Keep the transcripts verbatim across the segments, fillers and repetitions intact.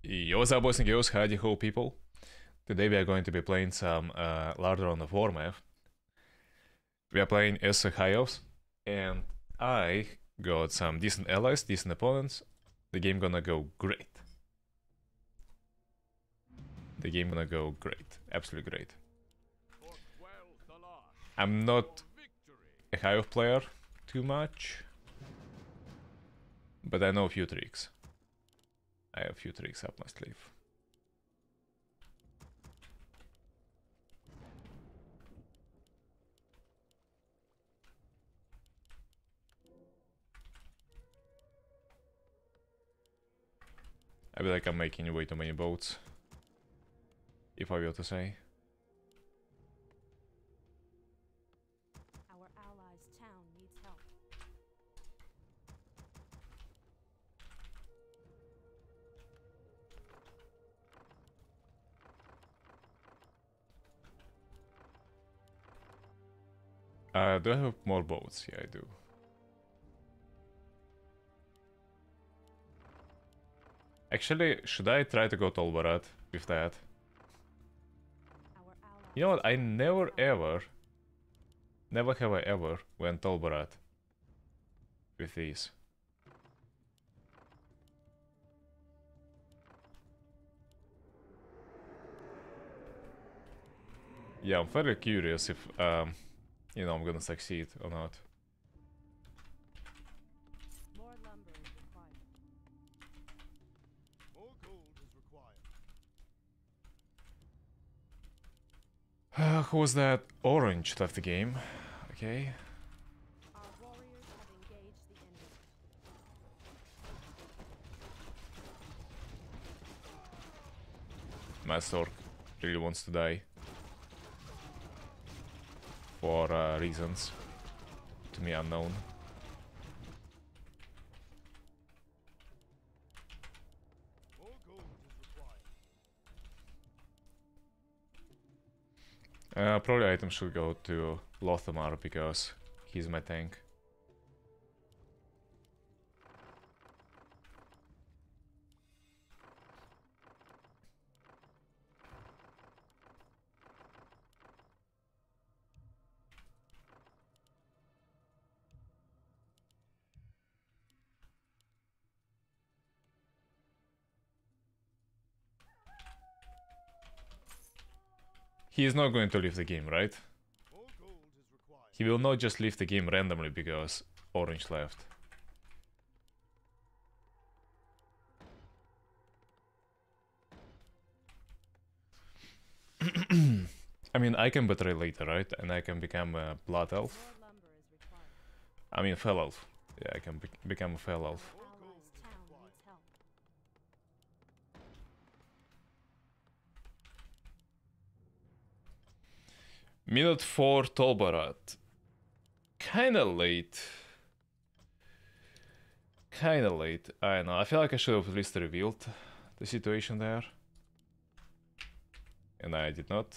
Yo, what's up, boys and girls? Howdy ho, people. Today we are going to be playing some uh, Lardor on the War map. We are playing as Hios, and I got some decent allies, decent opponents. The game gonna go great. The game gonna go great, absolutely great. I'm not a Hios player too much, but I know a few tricks. I have a few tricks up my sleeve. I feel like I'm making way too many boats, if I were to say. Our allies' town needs help. Uh, do I have more boats? Yeah, I do. Actually, should I try to go Tolbarat with that? Our allies' You know what? I town never needs help. ever, never have I ever went Tolbarat with these. Yeah, I'm very curious if, um, you know, I'm gonna succeed or not. More lumber is required. More gold is required. Uh, who was that? Orange left the game. Okay. Our warriors have engaged the enemy. Mastork really wants to die. For uh, reasons to me unknown. More gold is required. Uh, probably item should go to Lothamar because he's my tank. He is not going to leave the game, right? More gold is required. He will not just leave the game randomly because Orange left. I mean, I can betray later, right? And I can become a Blood Elf. More lumber is required. I mean, Fell Elf. Yeah, I can be become a Fell Elf. Our allies' town needs help. Minute four Tolbarat. Kinda late. Kinda late. I know. I feel like I should have at least revealed the situation there. And I did not.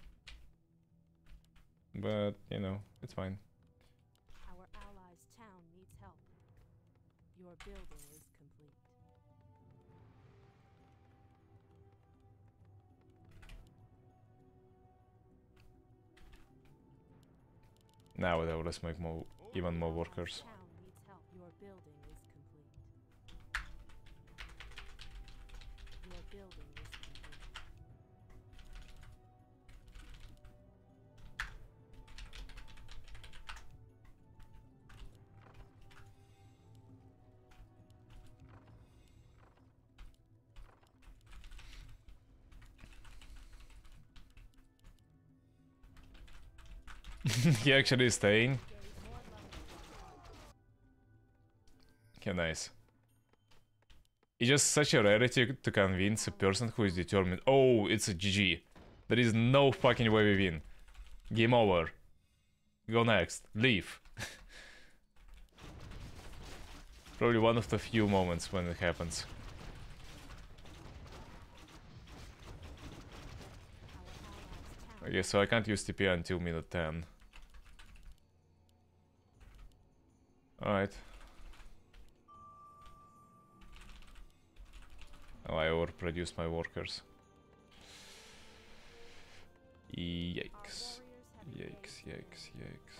But, you know, it's fine. Our allies' town needs help. Your building is complete. Now whatever, let's make more, even more workers. Town needs help. Your building is complete. Your building is complete. He actually is staying. There is more lumber. Okay, nice. It's just such a rarity to convince a person who is determined. Oh, it's a G G. There is no fucking way we win. Game over. Go next. Leave. Probably one of the few moments when it happens. Our allies' town. Okay, so I can't use T P until minute ten. Alright. Oh, I or produce my workers. Yikes. Our warriors have Yikes, engaged the yikes, enemy. yikes.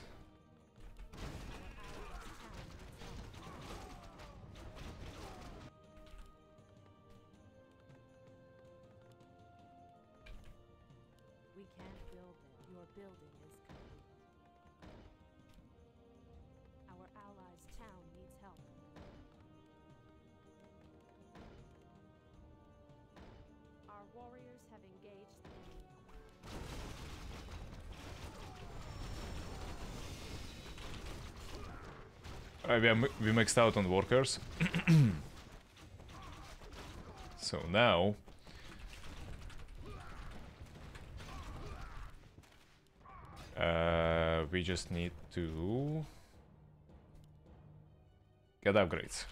We can't build there. Your building is complete. Our allies' town needs help. Our warriors have engaged the enemy. Uh, we, are, mi- we maxed out on workers. So now uh, we just need to get upgrades.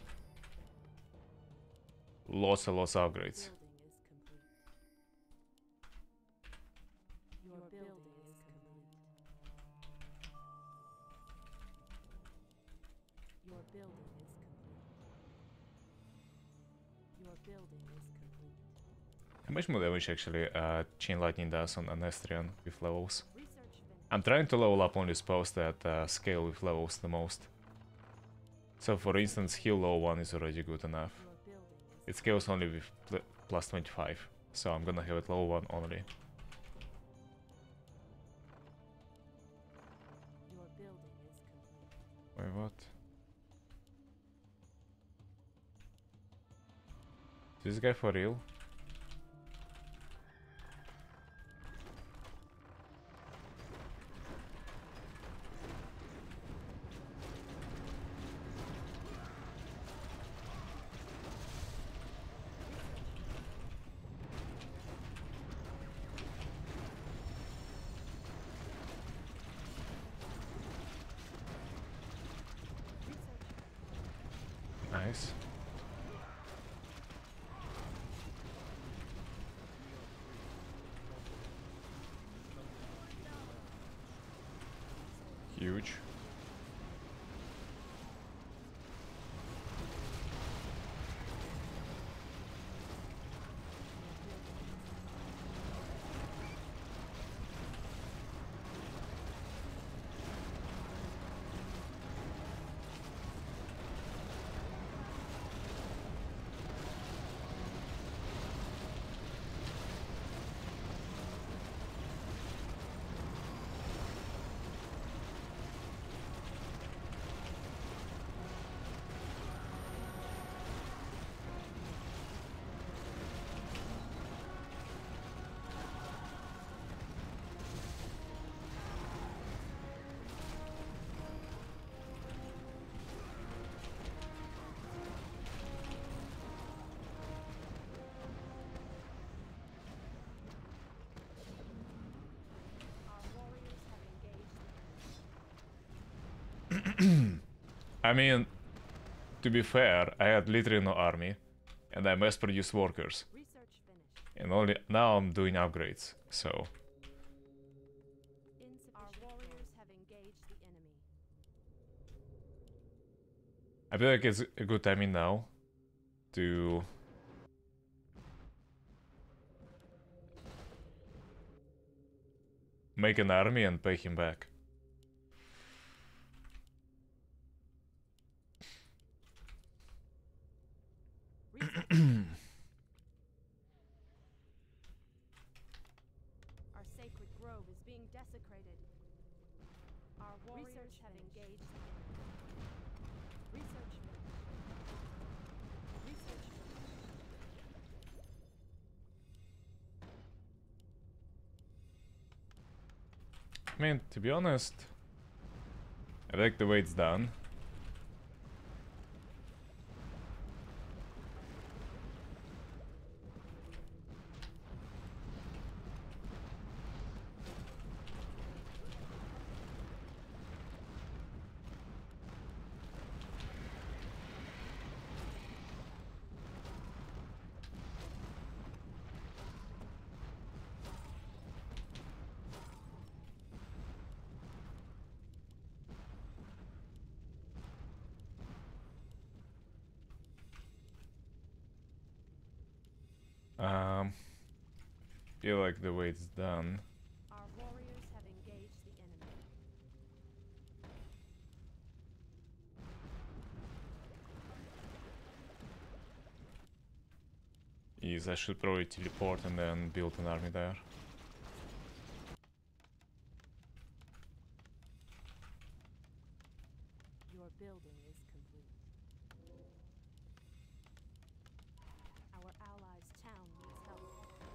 Lots and lots of upgrades. Building is complete. Your building is complete. Your building is complete. Your building is complete. How much more damage actually uh, Chain Lightning does on Anestrian with levels? Research finished. I'm trying to level up only spells that uh, scale with levels the most. So for instance, heal low one is already good enough. Your building is It scales only with pl plus twenty-five, so I'm gonna have it low one only. your building is complete. Wait, what? This guy for real? Nice. Huge. Our warriors have engaged the enemy. I mean, to be fair, I had literally no army, and I mass produced workers, Research finished. and only now I'm doing upgrades. So Insufficient. Our warriors have engaged the enemy. I feel like it's a good timing now to make an army and pay him back. Research. Our sacred grove is being desecrated. Our warriors have engaged the enemy. Research finished. Research finished. I mean, to be honest, I like the way it's done. Um, feel like the way it's done. Our warriors have engaged the enemy. Is I should probably teleport and then build an army there. Your building is complete. Our allies' town needs help.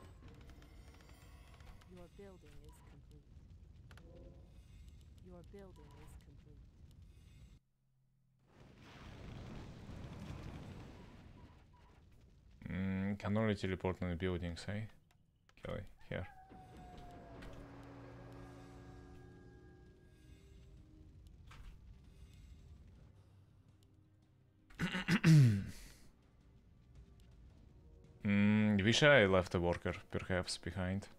Your building is complete. Your building is complete. Mm, can only teleport on the buildings, eh? Okay, here. mm, wish I left a worker, perhaps, behind.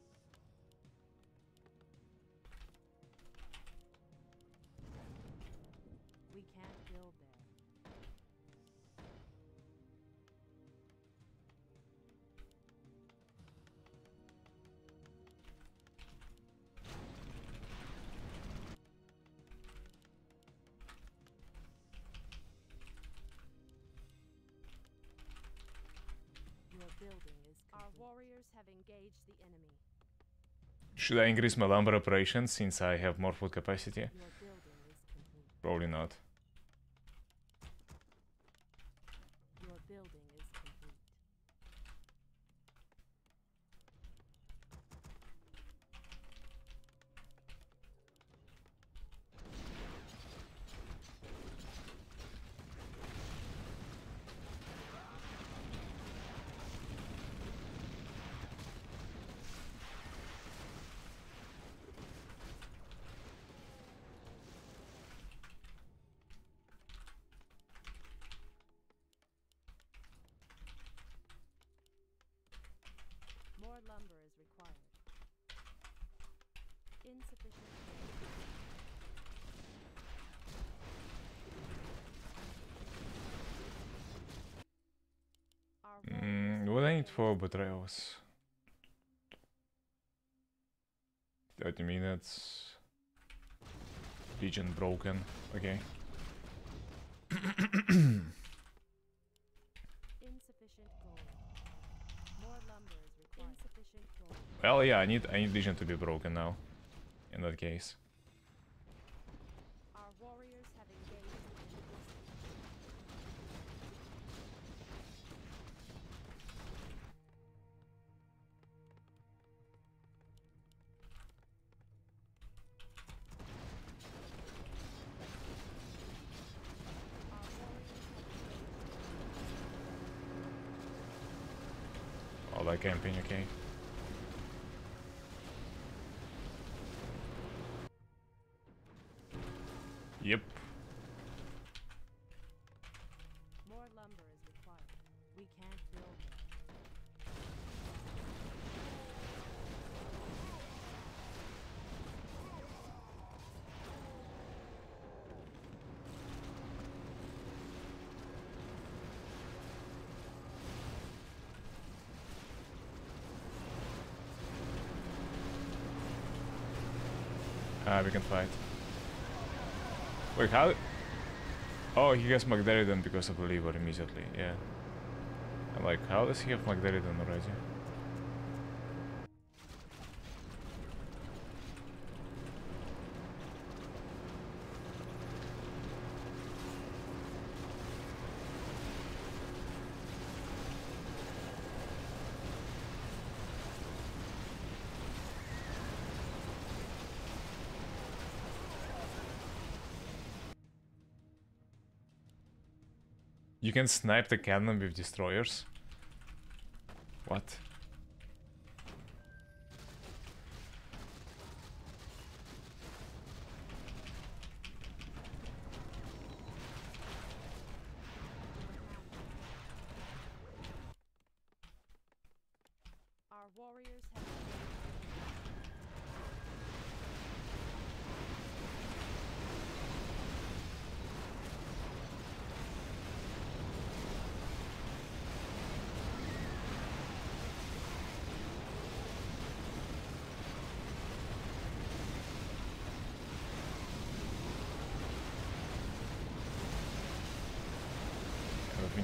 We can't build there. Your building is complete. Our warriors have engaged the enemy. Should I increase my lumber operations since I have more food capacity? Your building is complete. Probably not. Your building is complete. More lumber is required. Insufficient. Our Mm, what I need for betrayals? thirty minutes. Legion broken. Okay. insufficient gold. More lumber is required. Insufficient gold. Well, yeah, I need I need Legion to be broken now. In that case. Our warriors have engaged the enemy. Our warriors have engaged. All that camping, okay. Yep. More lumber is required. We can't build there. Ah, we can fight. Wait, how? Oh, he has Magdalene because of the liver immediately, yeah. I'm like, how does he have Magdalene already? You can snipe the cannon with destroyers? What? Our warriors have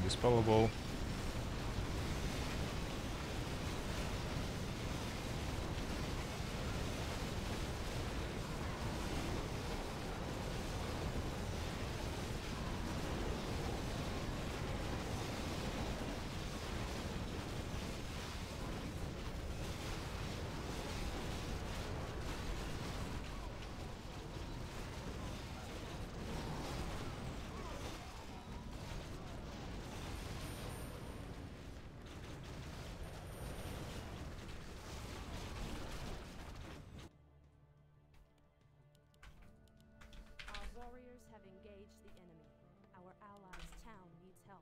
dispellable. Our warriors have engaged the enemy. Our allies' town needs help.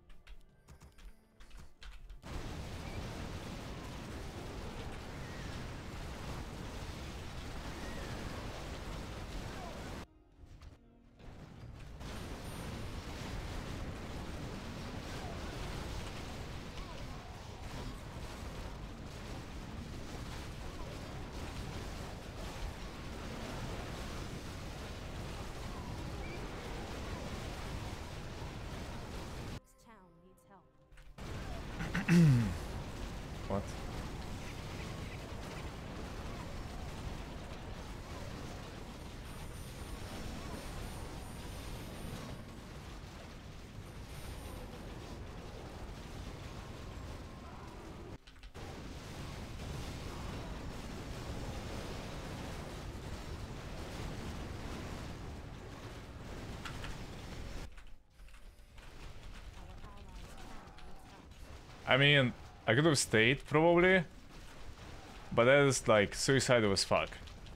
Its town needs help. What? Our allies' town needs help. I mean, I could have stayed probably, but that is like suicidal as fuck.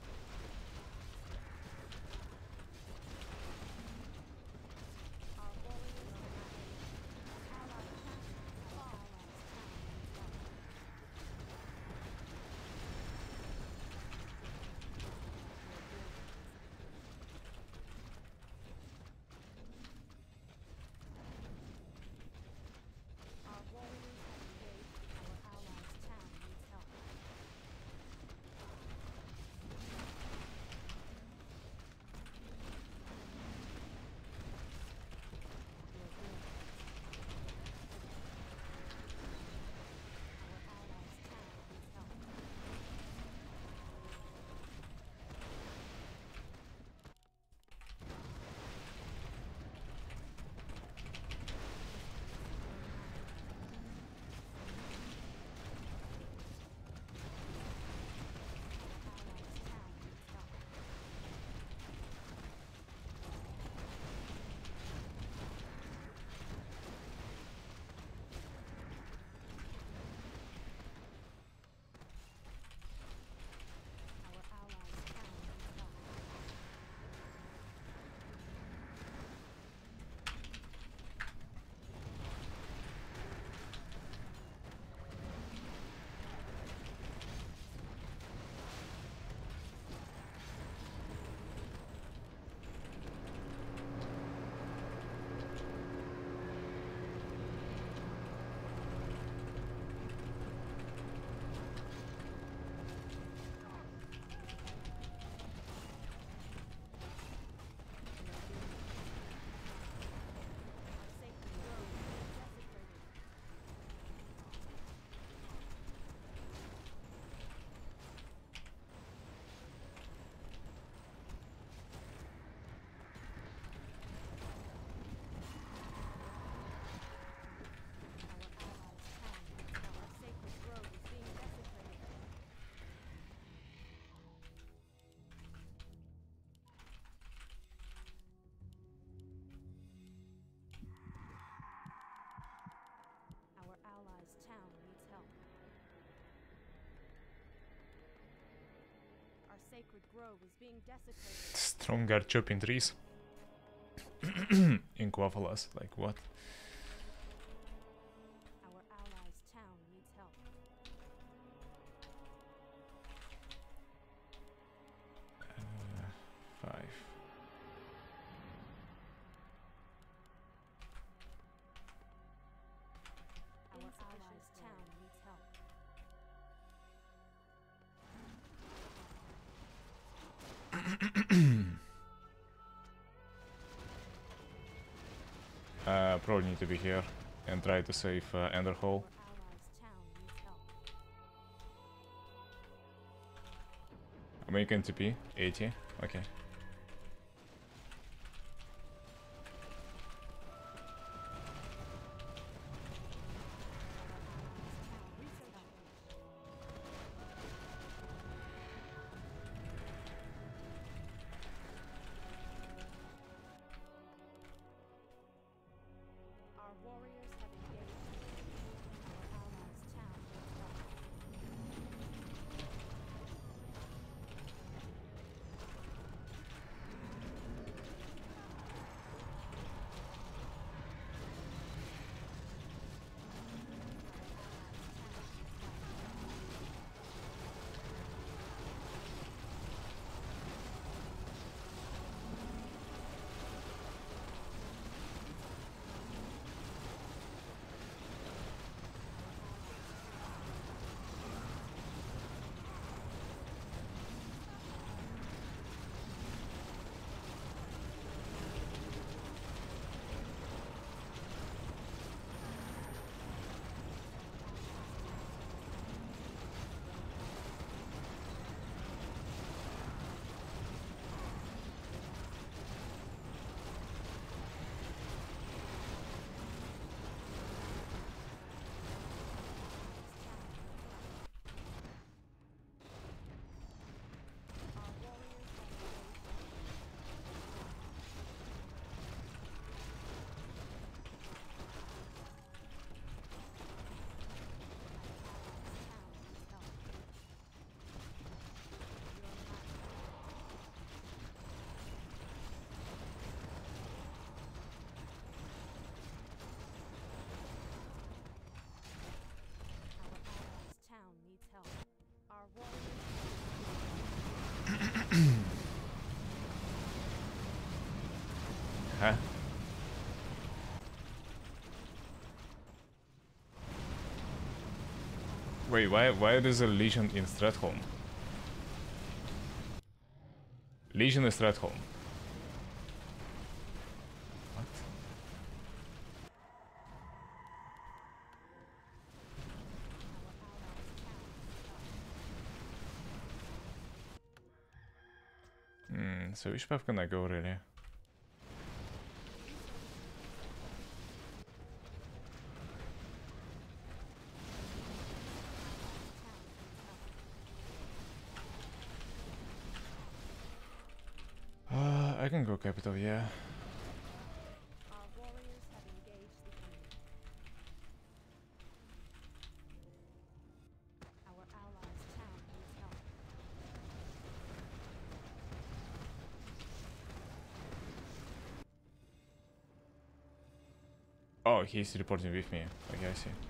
Our warriors are not allied town. Our allies' town needs help. Our warriors have engaged. Our allies' town needs help. Our allies' town needs help. Allies' town needs help. Our allies' town needs help. Our sacred grove is being desecrated. Our allies' town needs help. Our sacred grove is being desecrated. Our allies' town needs help. Our sacred grove is being desecrated. Stronger chopping trees. In Quafalas, like what? Our allies' town needs help. Uh, five. Our allies' town needs help. Uh, probably need to be here. and try to save uh, Enderhall. Our allies' town needs help. American T P, eighty, okay. Our warriors have engaged. Our allies' town needs help. Our warriors have engaged. Town needs help. Our warriors Huh? Wait, why why is a Legion in Stratholme? Legion is Stratholme. What? Hmm, so which path can I go really? Uh, I can go capital, yeah. Our warriors have engaged the enemy. Our allies' town needs help. Oh, he's reporting with me. Okay, I see.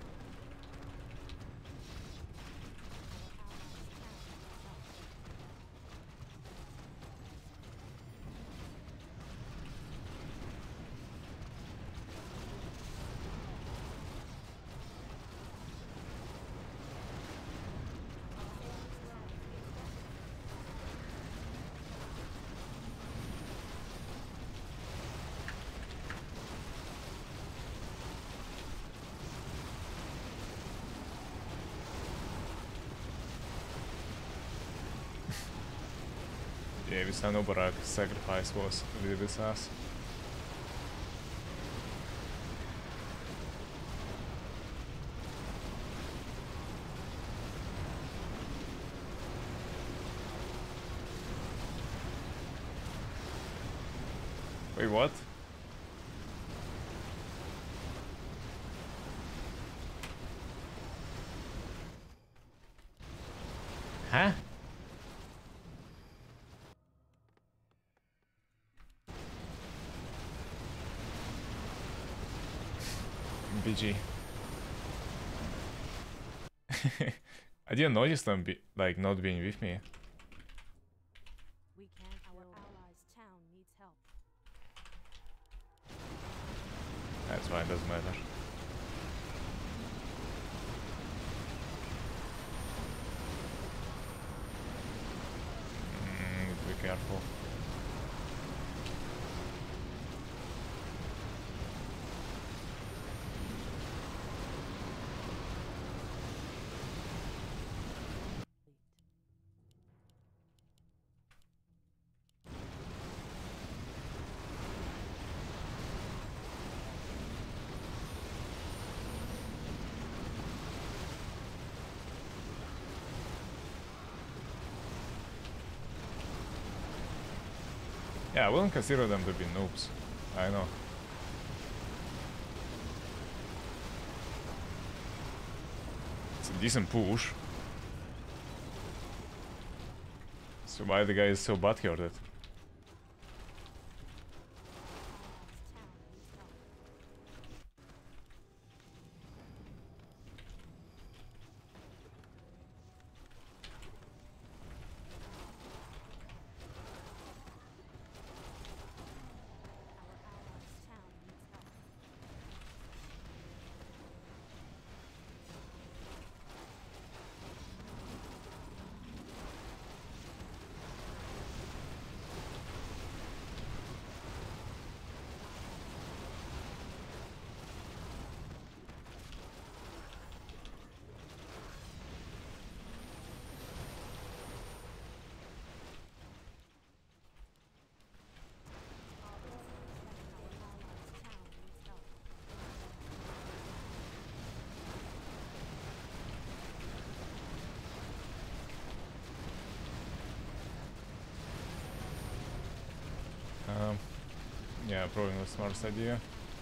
Yeah, this Barak sacrifice was really this ass. Wait, what? Huh? B G. I didn't notice them be like not being with me. We can't. Our allies' town needs help. That's why it doesn't matter. Mm, need to be careful. Yeah, I wouldn't consider them to be noobs. I know. It's a decent push. So why the guy is so butthurted? Um, yeah, probably not the smartest idea.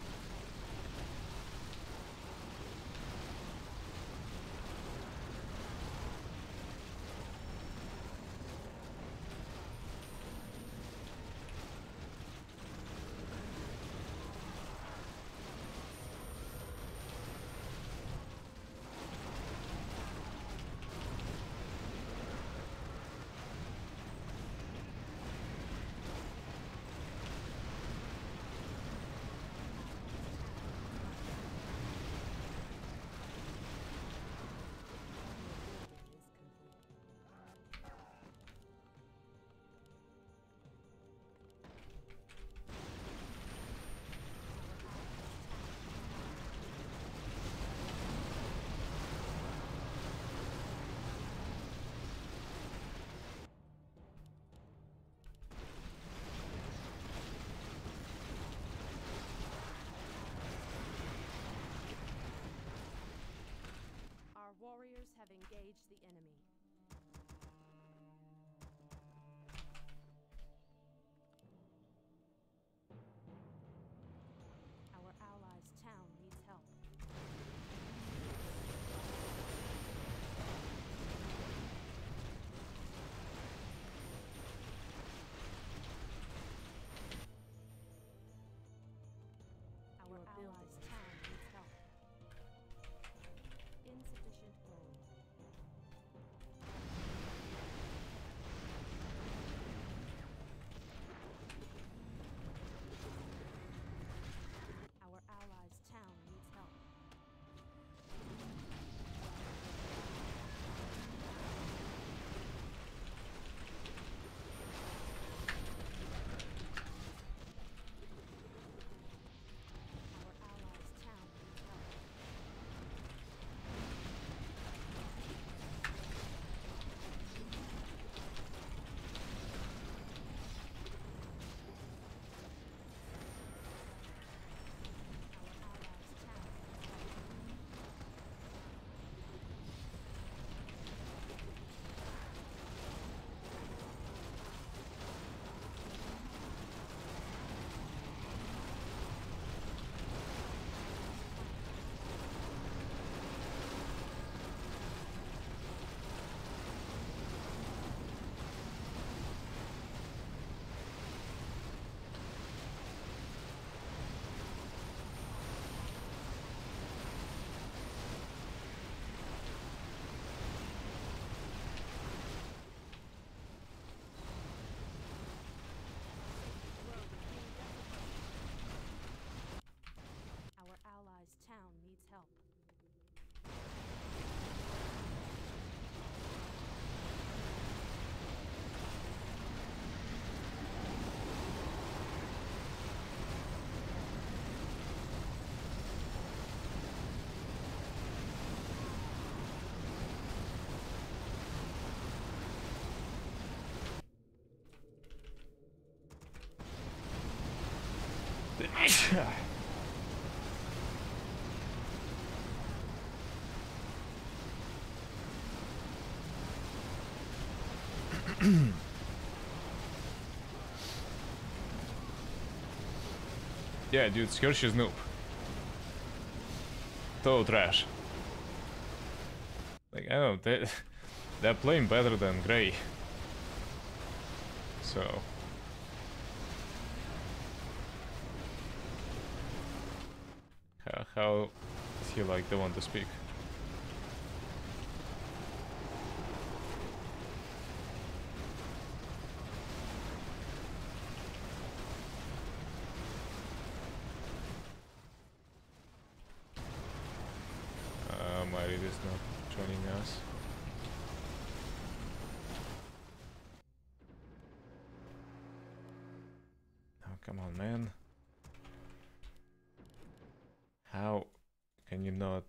Our warriors have engaged the enemy. Our allies' town needs help. Our allies' town needs help. Insufficient gold. Our allies' town needs help. Our allies' town needs help. Our allies' town needs help. Our allies' town needs help. Yeah, dude, Scourge is noob. Total trash. Like, I don't know, they, they're playing better than Grey. So... How, how is he like the one to speak? Uh, Mari is not joining us. Oh, come on, man. How can you not?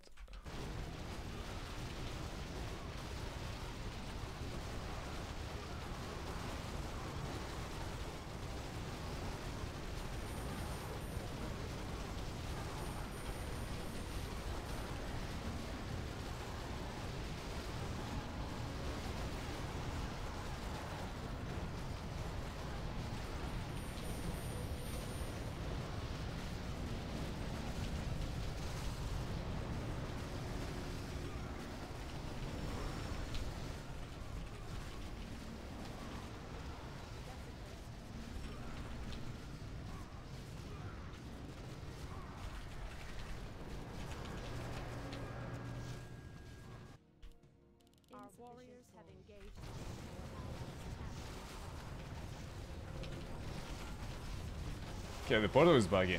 Our warriors have engaged. Okay, the portal is buggy.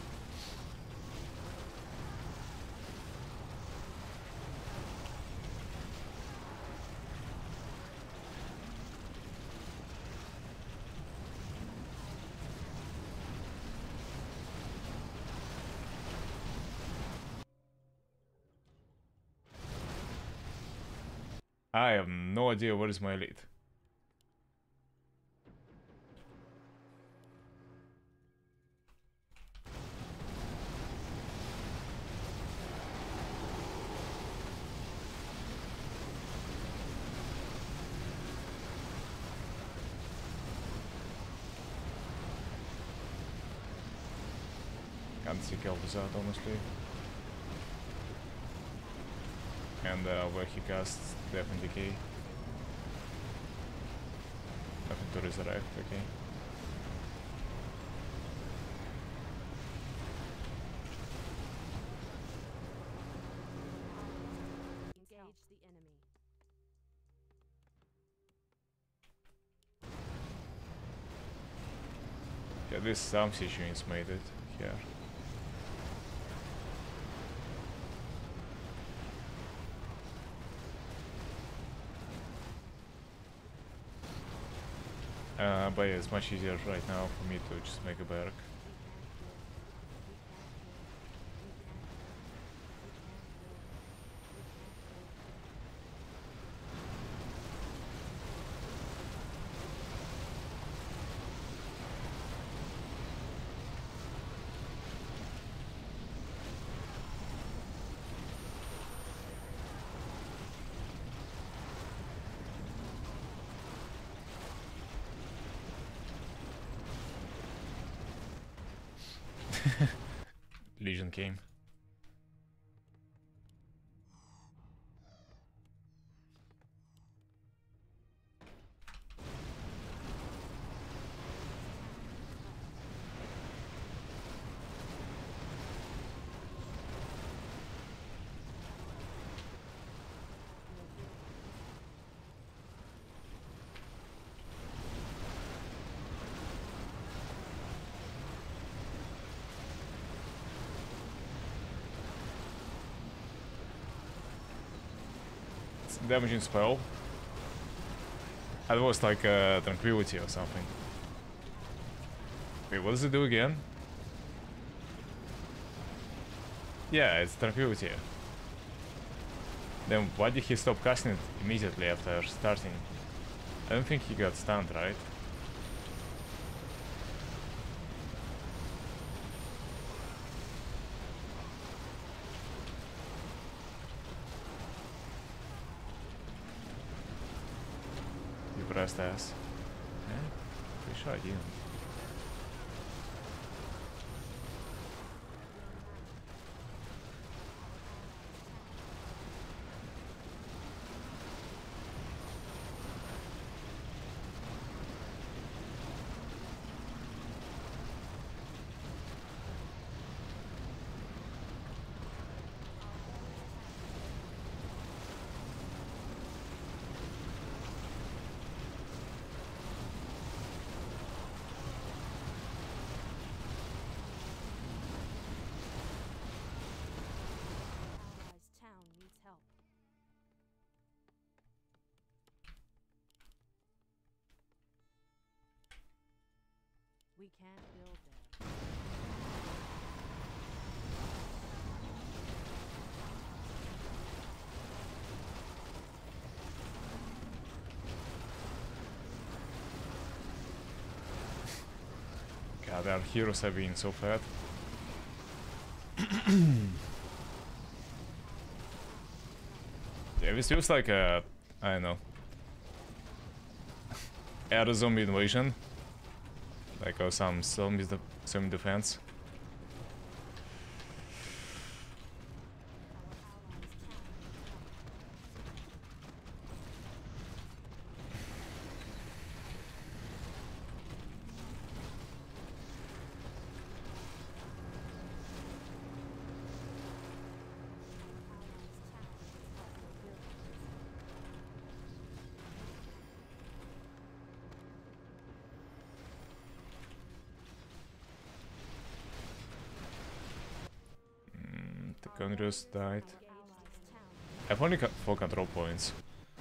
I have no idea what is my lead. Can't see Kelvis out, honestly. And uh, where he casts definitely key. Nothing to resurrect, okay. Engage the enemy. Yeah, this Sam situation is made it here. Uh, but yeah, it's much easier right now for me to just make a barrack. Legion came. Damaging spell. That was like uh, tranquility or something. Wait, what does it do again? Yeah, it's tranquility. Then why did he stop casting it immediately after starting? I don't think he got stunned, right? Pressed S. Yeah, pretty sure I didn't. We can't build there. God, our heroes have been so fat. Yeah, this feels like a, I don't know, air zombie invasion, like or some zombies, de zombie defense. The Congress died. I've only got four control points.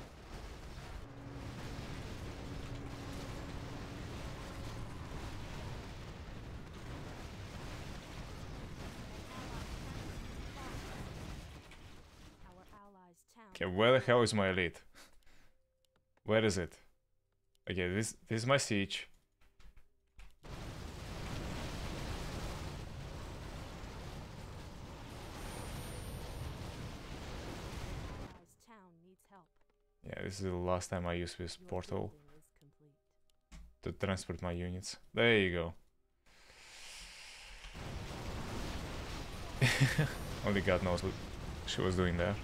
Okay, where the hell is my elite? Where is it? Okay, this this is my siege. Yeah, this is the last time I use this portal to transport my units. There you go. Only God knows what she was doing there.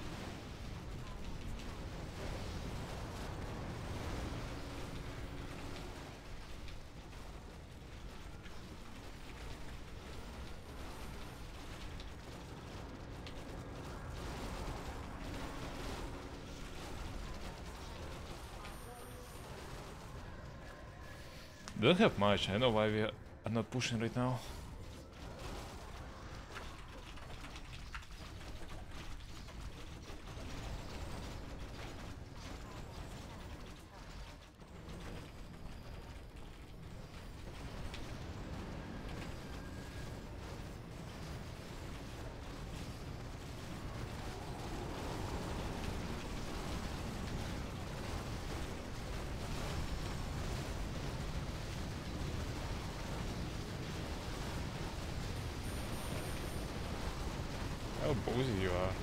Don't have much. I don't know why we are not pushing right now. How ballsy you are.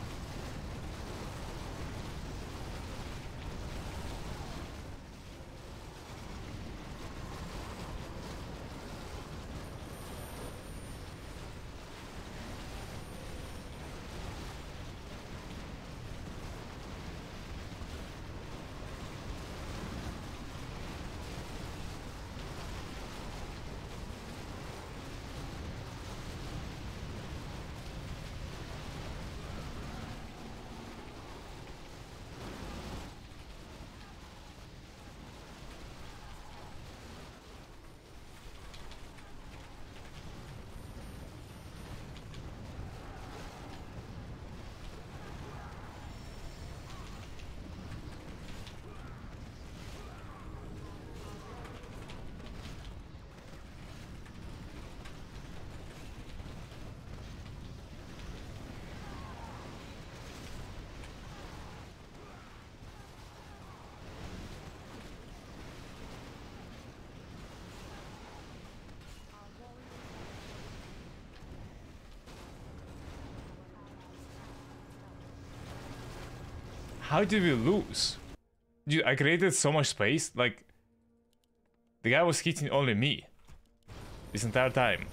How did we lose? Dude, I created so much space, like... The guy was hitting only me. This entire time.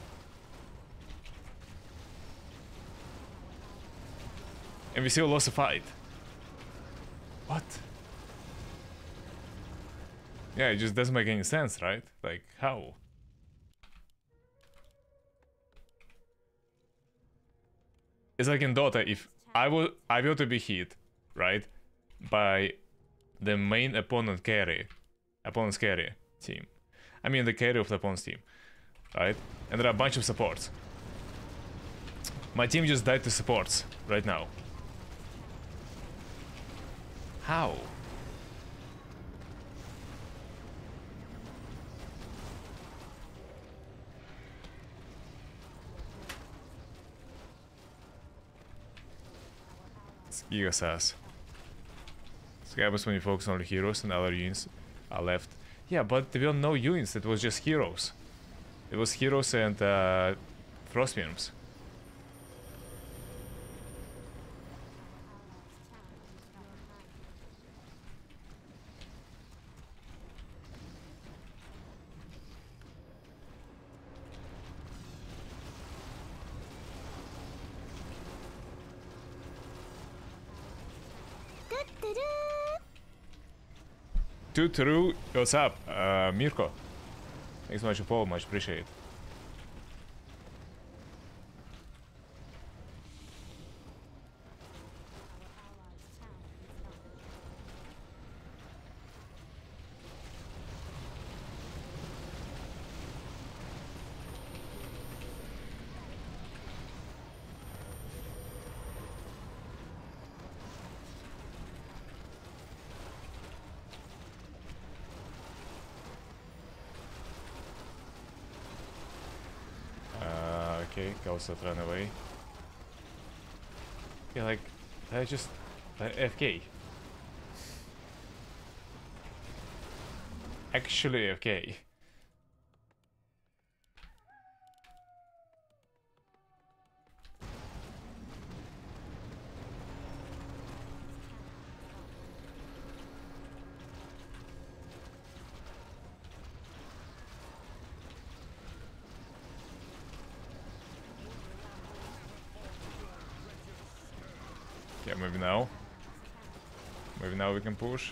And we still lost a fight. What? Yeah, it just doesn't make any sense, right? Like, how? It's like in Dota, if I will, I will to be hit, right, by the main opponent carry, opponent's carry team. I mean the carry of the opponent's team, right? And there are a bunch of supports. My team just died to supports right now. How? It's Gigasass. This happens when you focus on the heroes and other units are left. Yeah, but there were no units, it was just heroes. It was heroes and uh, Frostwyrms. Tuturu, what's up? Uh, Mirko. Thanks so much for follow, much appreciate. Okay, Gaussat run away. Yeah, like, I just... Uh, A F K. Actually A F K. Yeah, maybe now. Maybe now we can push.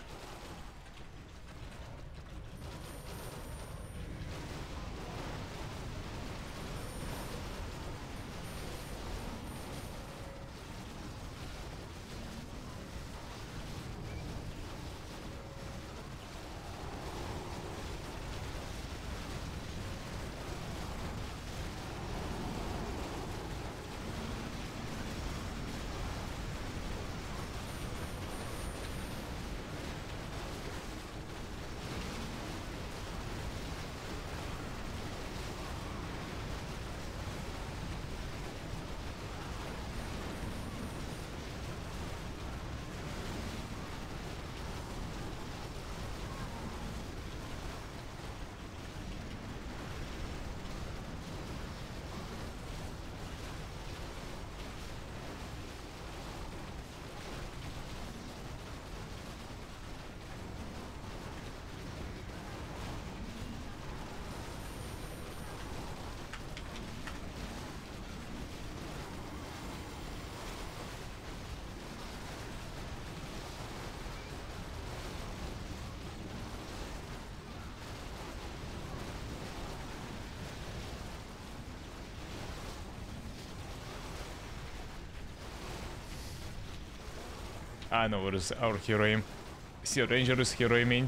I know what is our hero aim. See a dangerous hero aiming.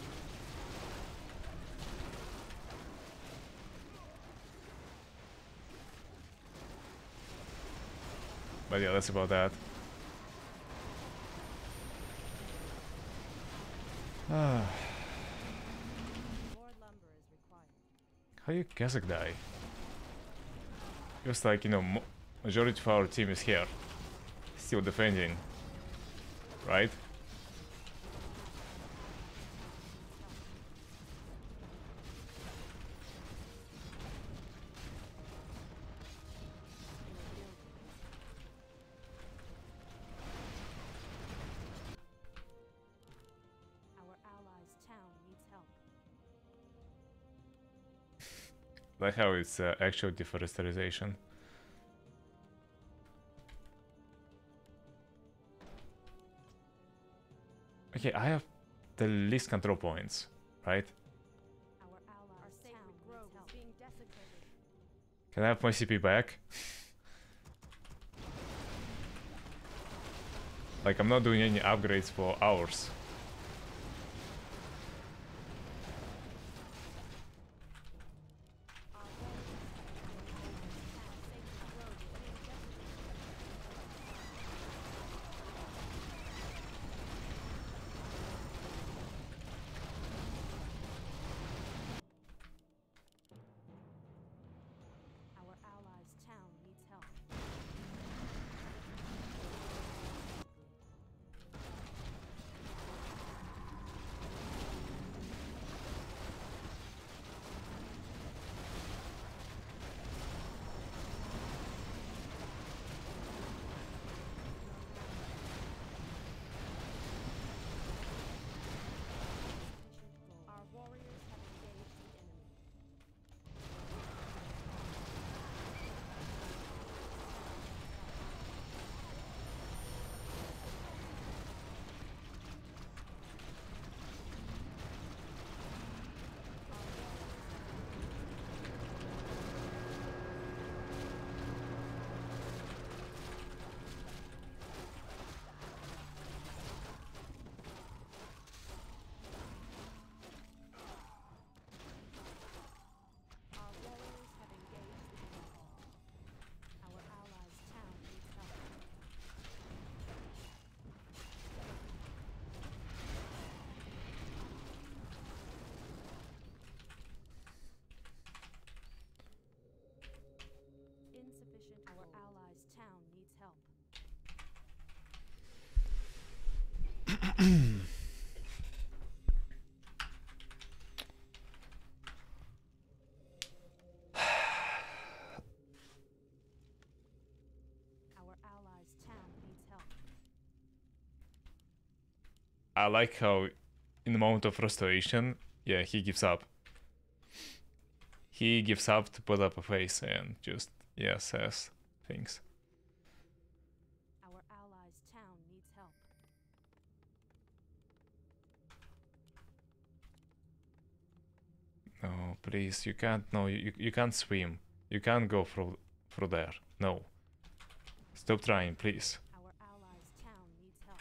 But yeah, that's about that. Ah. More lumber is required. How you Kazakh die? Just like, you know, mo majority of our team is here. Still defending. Right? Our allies' town needs help. Like how it's uh, actual deforestation. Okay, I have the least control points, right? Our allies' town grove is being desecrated. Can I have my C P back? Like, I'm not doing any upgrades for hours. Our allies' town needs help. Our allies' town needs help. I like how, in the moment of frustration, yeah, he gives up. He gives up to put up a face and just, yeah, says things. Our allies' town needs help. No, please, you can't. No, you you can't swim. You can't go through through there. No. Stop trying, please. Our allies' town needs help.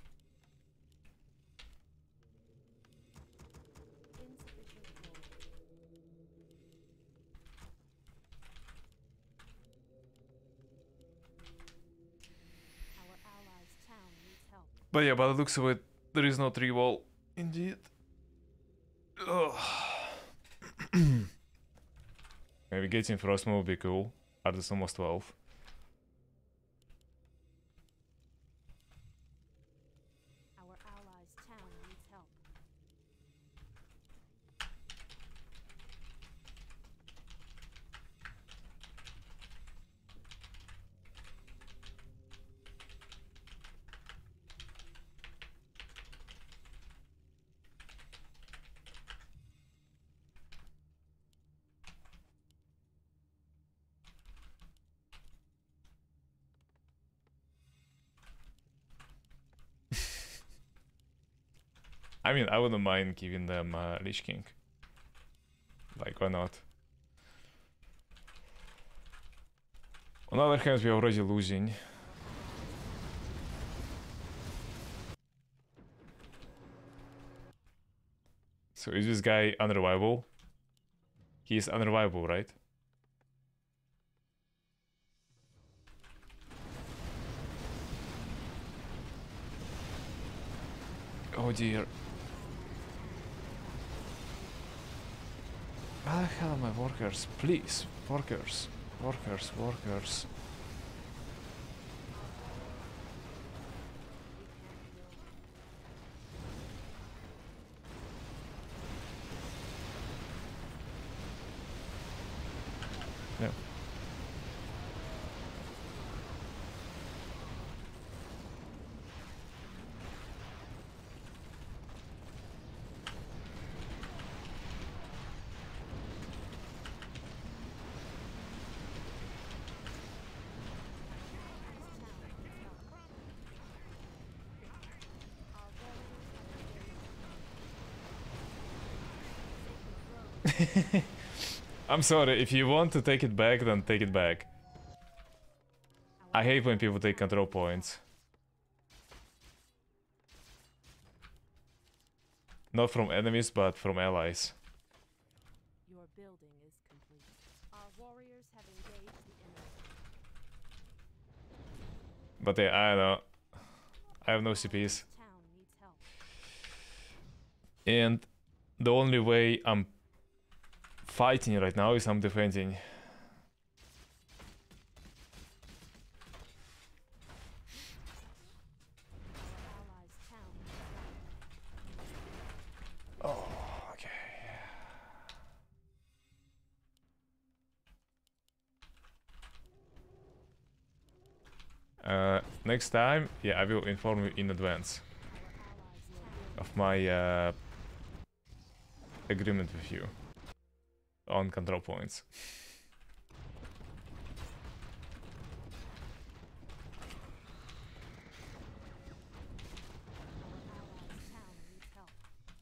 Insufficient gold. Our allies' town needs help. But yeah, by the looks of it, there is no tree wall. Indeed. Ugh. Maybe getting Frostmourne would be cool. Artist almost twelve. Our allies' town needs help. I mean, I wouldn't mind giving them uh, Lich King. Like, why not? On the other hand, we're already losing. So is this guy unreliable? He is unreliable, right? Oh dear. Where the hell are my workers? Please, workers, workers, workers. Yeah. I'm sorry, if you want to take it back, then take it back. I hate when people take control points. Not from enemies, but from allies. Your building is complete. Our warriors have engaged the enemy. But yeah, I don't know. I have no C Ps. Town needs help. And the only way I'm fighting right now is I'm defending. Our allies' town needs help. Oh, okay. Uh, next time, yeah, I will inform you in advance of my uh, agreement with you on control points. Our allies' town needs help.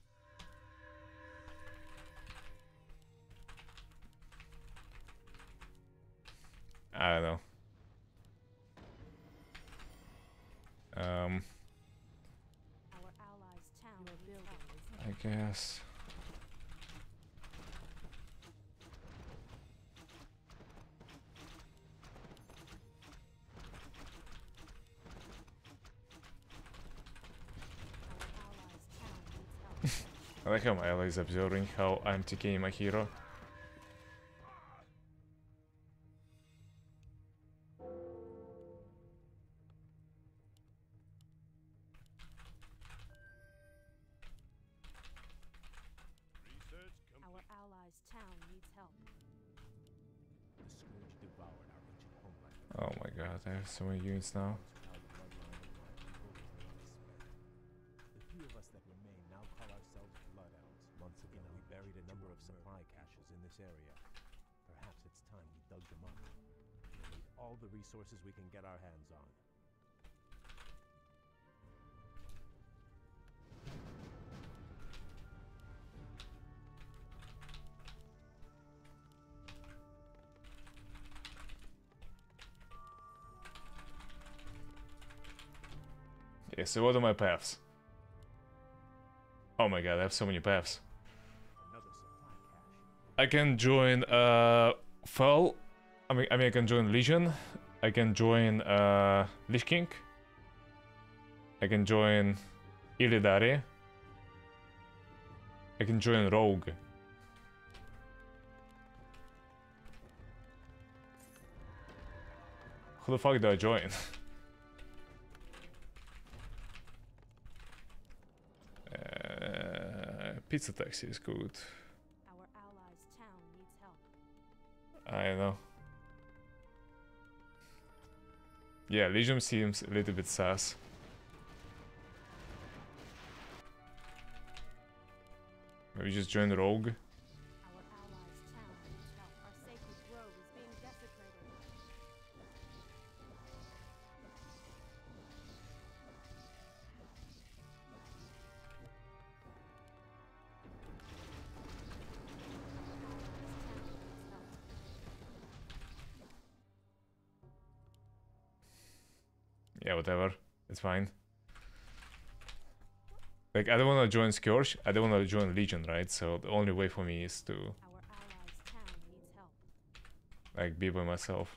I don't know. Um, Our allies' town needs help. I guess. Our allies' town needs help. I like how my ally is observing how I'm TKing my hero. town needs help. The scourge devoured our ancient homeland. Oh my god, I have so many units now. The few of us that remain now call ourselves Blood Elves. Months ago, we buried a number of supply caches in this area. Perhaps it's time we dug them up. We need all the resources we can get our hands on. Okay, so what are my paths? Oh my god, I have so many paths. Another supply cache. I can join uh Fel. I mean I mean I can join Legion. I can join uh Lich King. I can join Illidari. I can join Rogue. Who the fuck do I join? uh, pizza taxi is good. Our allies' town needs help. I know. Yeah, Legion seems a little bit sus. Maybe just join Rogue. Our allies' town needs help. Our sacred grove is being desecrated. Yeah, whatever. It's fine. Like, I don't want to join Scourge. I don't want to join Legion, right? So the only way for me is to, Our allies' town needs help. like, be by myself.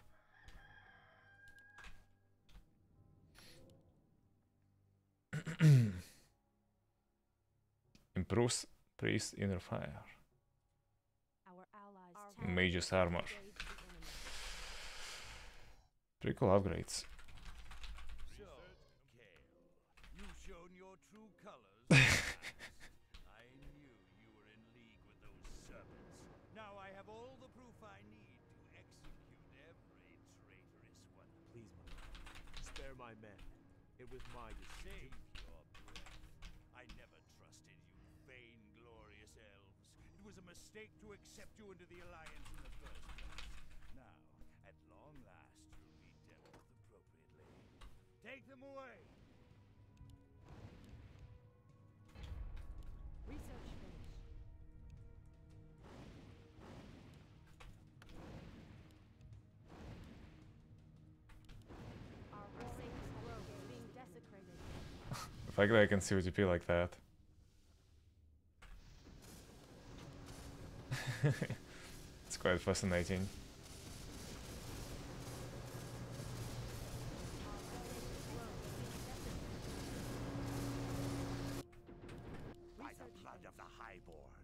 Improves priest inner fire. Our allies' town Mage's armor. engage the enemy. Pretty cool upgrades. So, Kale, you've shown your true colors. I knew you were in league with those serpents. Now I have all the proof I need to execute every traitorous one. Please, my lord, spare my men. It was my decision. Save your breath. I never trusted you, vain-glorious elves. It was a mistake to accept you into the Alliance in the first place. Now, at long last, you'll be dealt with appropriately. Take them away! Research finished. Our sacred grove is being desecrated. The fact that I can see O T P like that. It's quite fascinating. By the blood of the Highborn.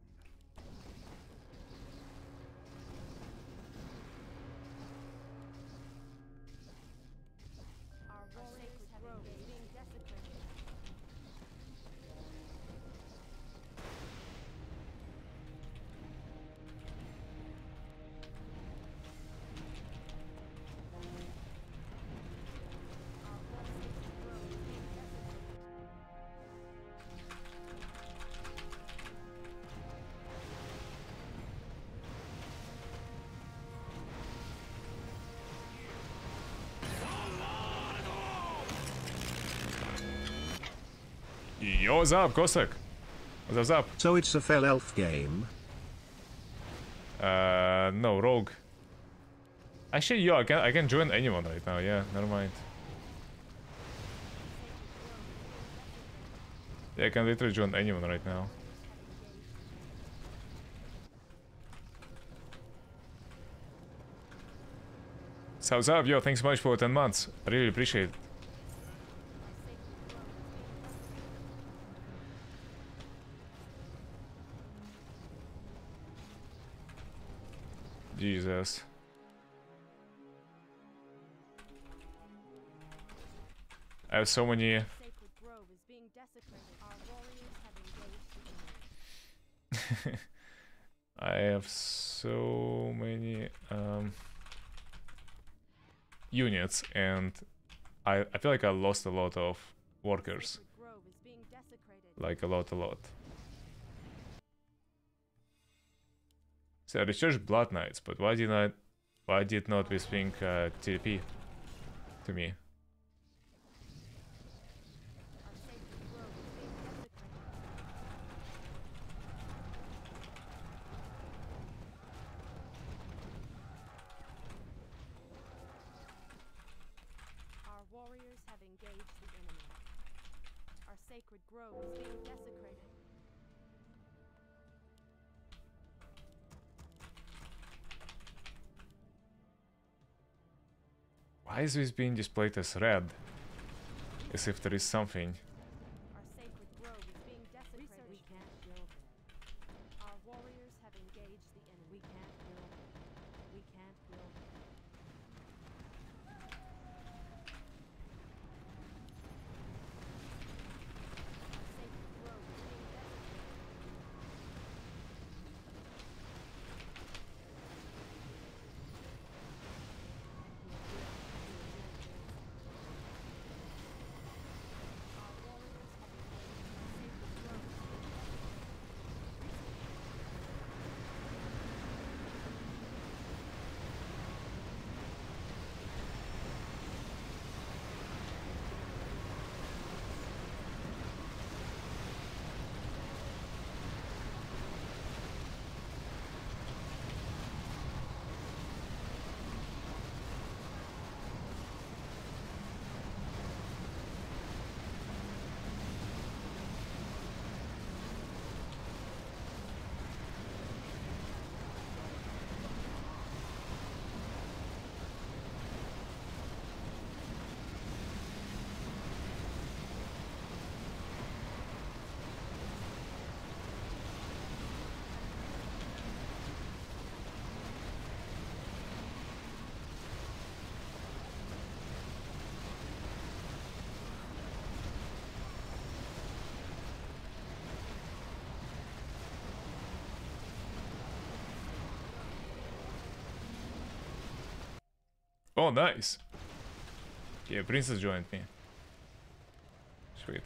Our sacred grove is being desecrated. Our sacred grove is being desecrated. Yo, what's up, Kostak? What's up? So it's a Fel Elf game. Uh, no, Rogue. Actually, yo, I can I can join anyone right now. Yeah, never mind. Yeah, I can literally join anyone right now. So what's up, yo? Thanks so much for ten months. I really appreciate it. Jesus. I have so many. Sacred grove is being desecrated. Our warriors have engaged the enemy. I have so many um, units, and I, I feel like I lost a lot of workers. Sacred Grove is being desecrated. Like a lot, a lot. So I researched Blood Knights, but why did I, why did not this thing uh, T P to me? Our sacred grove is being desecrated. Our warriors have engaged the enemy. Our sacred grove is being desecrated. Why is this being displayed as red? As if there is something. Our sacred grove is being desecrated. We can't build there. Our warriors have engaged the enemy. We can't build there. We can't build there. Our sacred grove is being desecrated. Our warriors have engaged the sacred grove. Oh, nice. Yeah, Princess joined me. Sweet.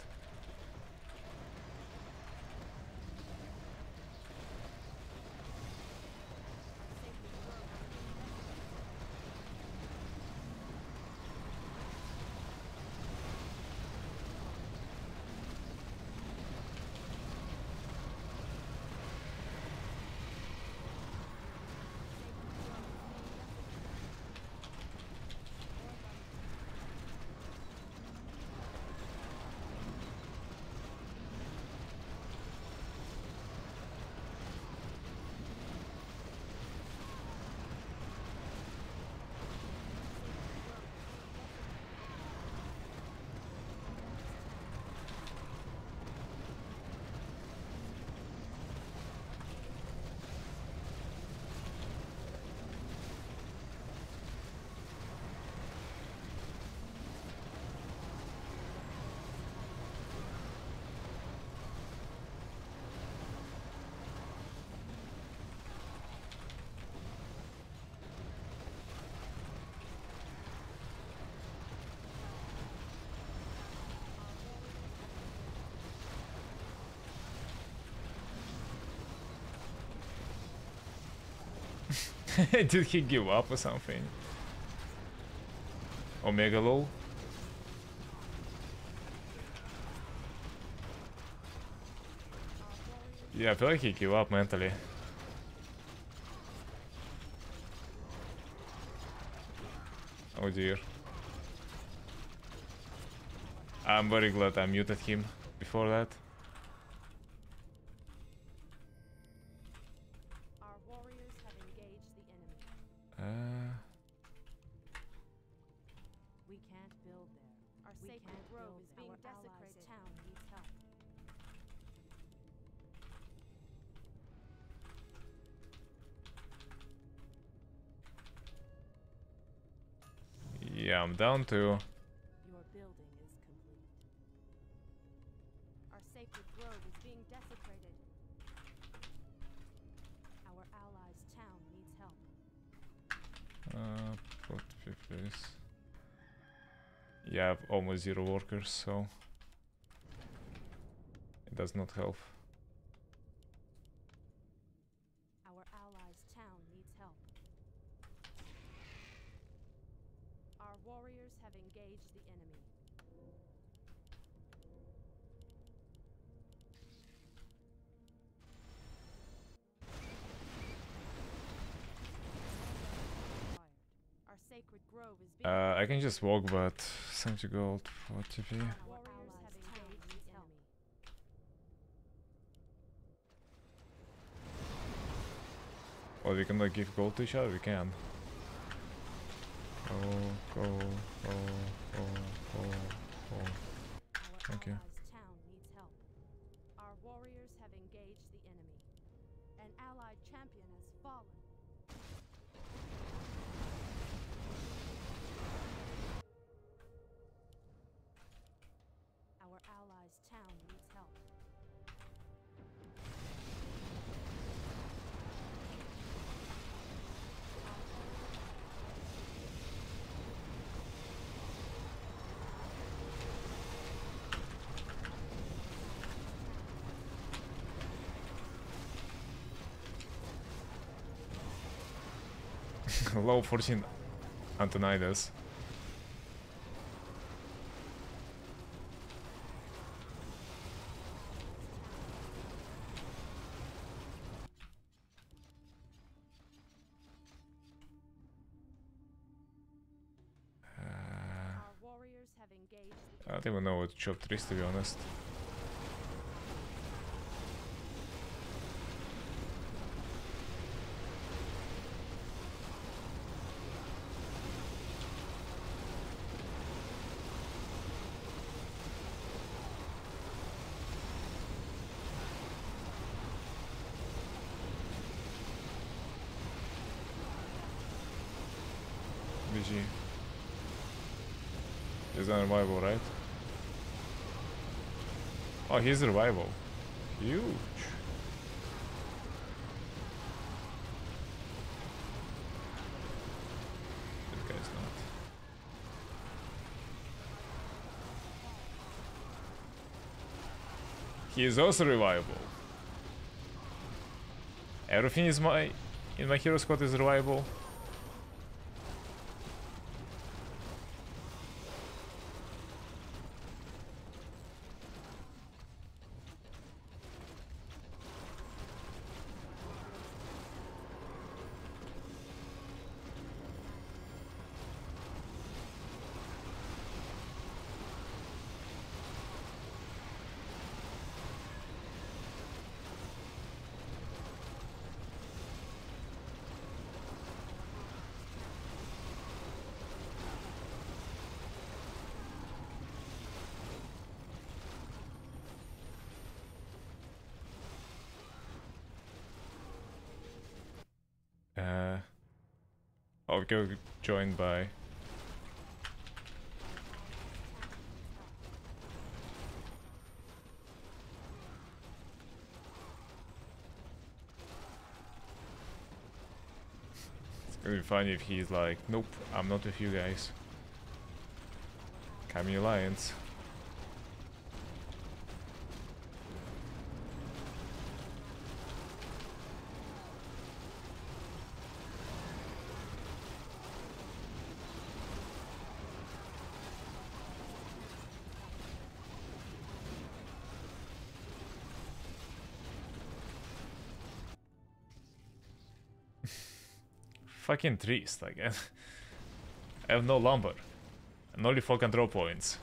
Did he give up or something? Omega lol? Yeah, I feel like he gave up mentally. Oh dear. I'm very glad I muted him before that. Our warriors have engaged the enemy. Uh, We can't build there. Our sacred grove is being desecrated. Town needs help. yeah, I'm down to... Your building is complete. Our sacred grove is being desecrated. Our Uh, forty, please. Yeah, I have almost zero workers, so it does not help. Our allies' town needs help. Our warriors have engaged the enemy. Our sacred grove is being Uh, I can just walk, but seventy gold for T P. Our warriors have engaged the enemy. Or we can like give gold to each other. We can. Go, go, go, go, go, go. Our Thank you. allies' town needs help. Our warriors have engaged the enemy. An allied champion has fallen. Our allies' town needs help. Low fourteen Antonidas. Uh, Our warriors have engaged the I don't even know what chop trees, to be honest. B G. He's on revival, right? Oh, he's revival. Huge. This guy's not. He is also revival. Everything is my in my hero squad is revival. Uh, I'll go joined by. It's gonna be funny if he's like, nope, I'm not with you guys. Kami Alliance. Fucking trees, like I have no lumber and only four control points.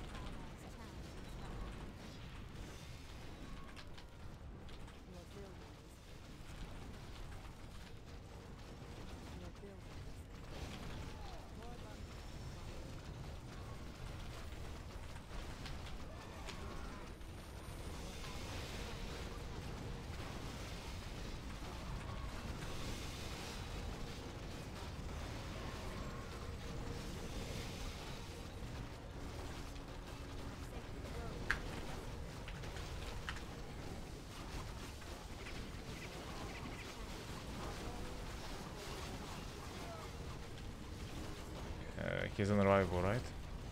he's unrivable, right?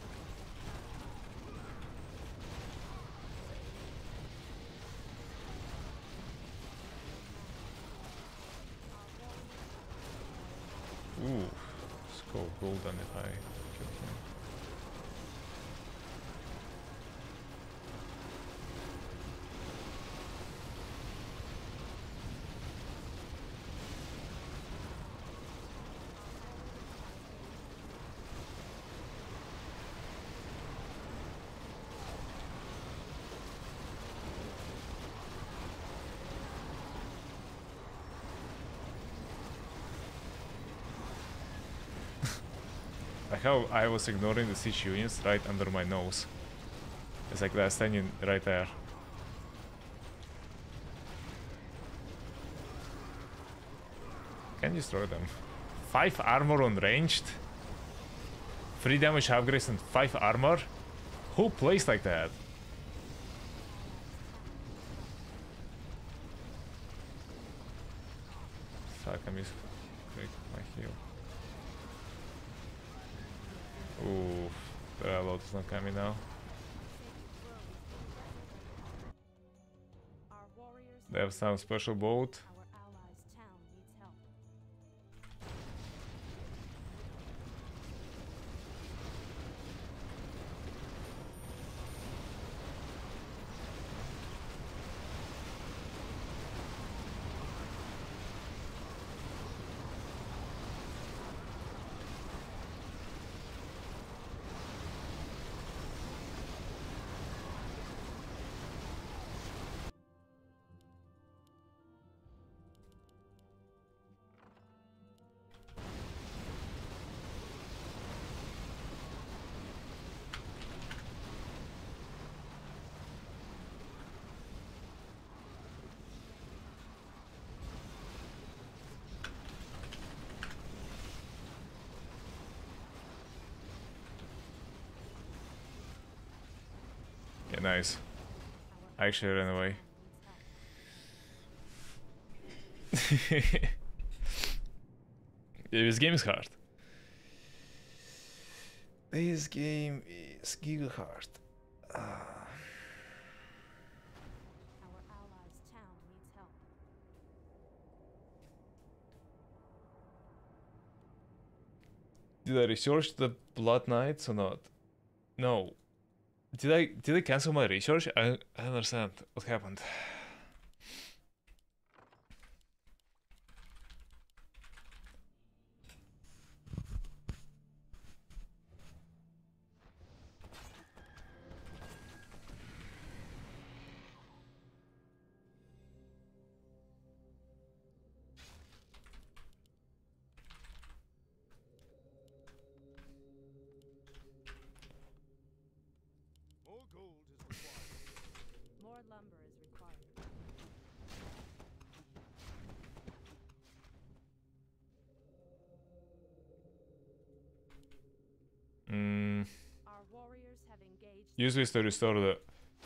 Ooh, skull golden if I kill him. Like how I was ignoring the siege units right under my nose. It's like they're standing right there. Can destroy them. Five armor on ranged. Three damage upgrades and five armor. Who plays like that? Fuck, I missed my heal. Ooh, the load is not coming now. Our warriors They have some special boat. our allies' town needs help. Yeah, nice. I actually ran away. Yeah, this game is hard. This game is giga hard. Uh, Our allies' town needs help. did I research the Blood Knights or not? No. Did I did I cancel my research? I I don't understand what happened. More gold is required. More lumber is required. Mm, Our warriors have engaged. use this to restore the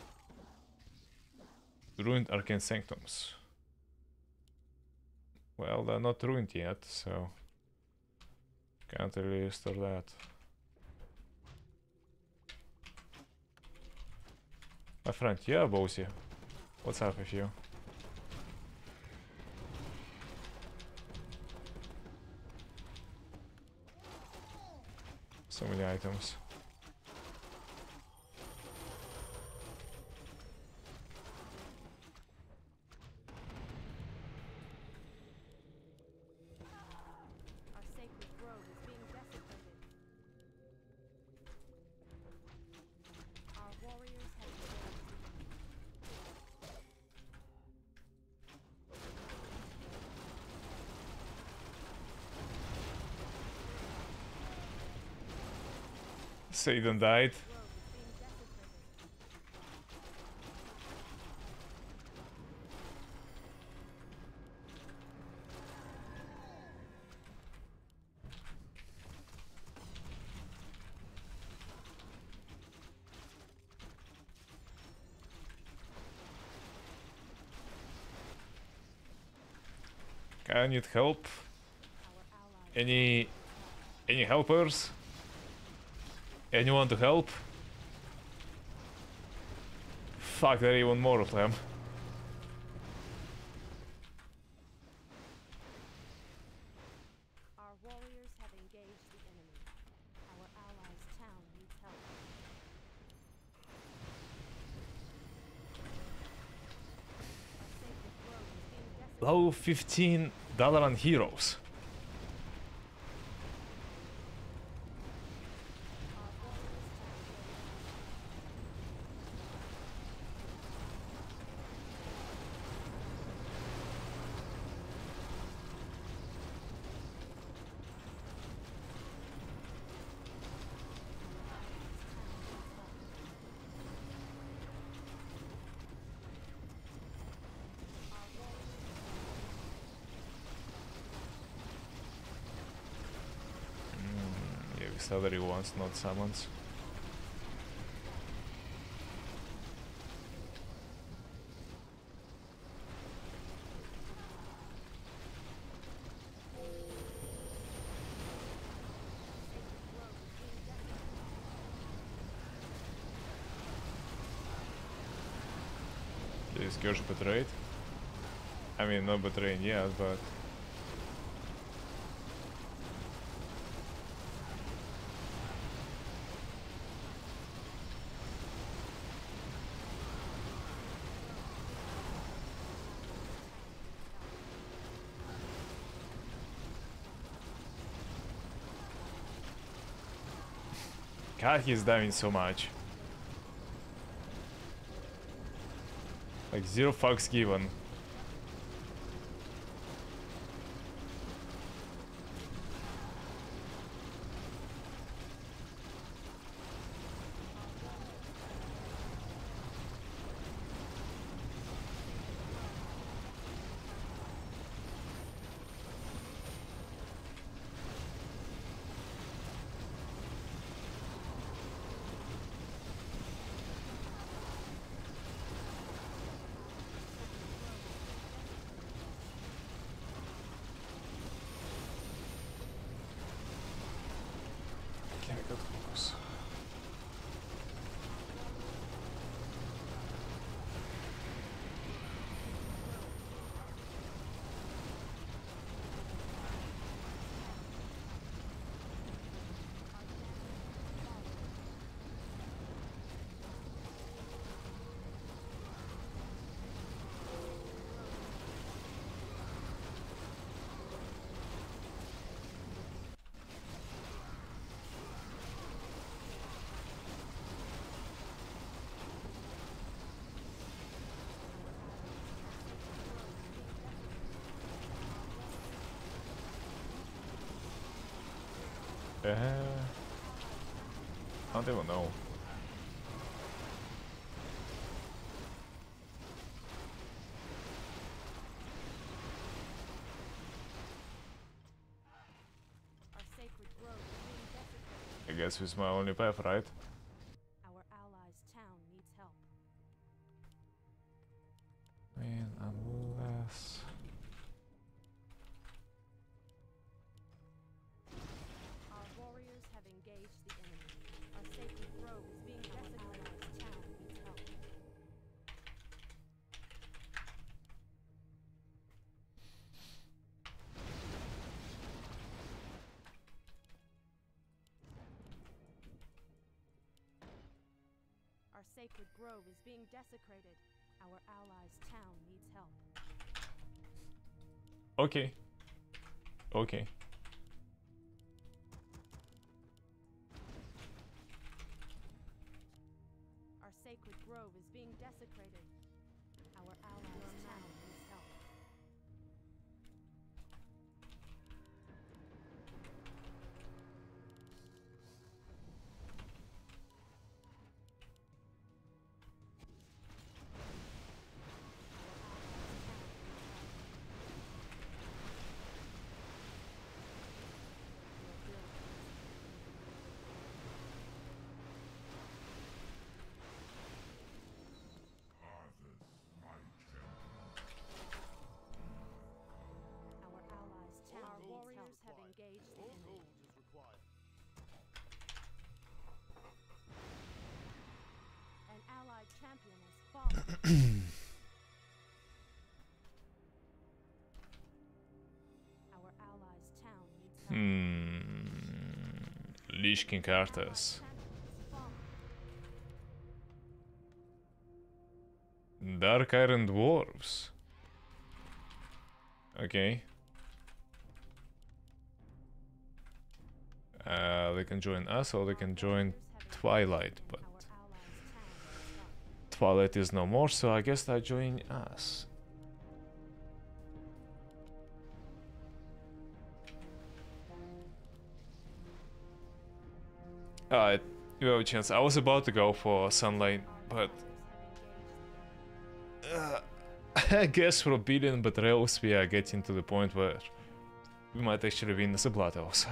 ruined arcane sanctums. Well, they're not ruined yet, so can't really restore that. My friend, yeah, Bosie. What's up with you? So many items. Our sacred grove is being desecrated. Our warriors have engaged. Satan died. Grove is being desecrated. I need help. Our allies. Any any helpers? Anyone to help? Fuck, there are even more of them. Our warriors have engaged the enemy. Our allies' town needs help. Our sacred grove is being desecrated. Low fifteen dollar on heroes. Our warriors' town Yeah, we saw that he wants not summons. This Gersh betrayed. I mean, not betrayed yet, but God, he's dying so much. Like zero fucks given. Can I go to focus? Uh, I don't even know. Our sacred grove is being desecrated. I guess it's my only path, right? Our allies' town needs help. Man, unless... Our warriors have engaged the enemy. Our sacred grove is being desecrated. Our town needs help. Our sacred grove is being desecrated. Our allies' town needs help. Okay. Okay. Our sacred grove is being desecrated. Our allies' town needs help. Our allies' town needs help. champion has fallen. Our allies' town needs help. Hmm. Lich King Arthas. Dark Iron Dwarves. Okay. Uh, they can join us or they can join Twilight, but Twilight is no more, so I guess I join us. Alright, you have a chance. I was about to go for Sunlight, but uh, I guess for Obedient Betrayals we are getting to the point where we might actually win the Blood Elves.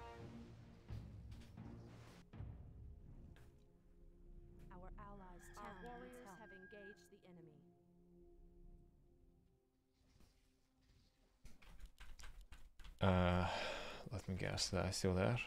Our allies' town warriors have engaged the enemy. Uh, let me guess, that I'm still there.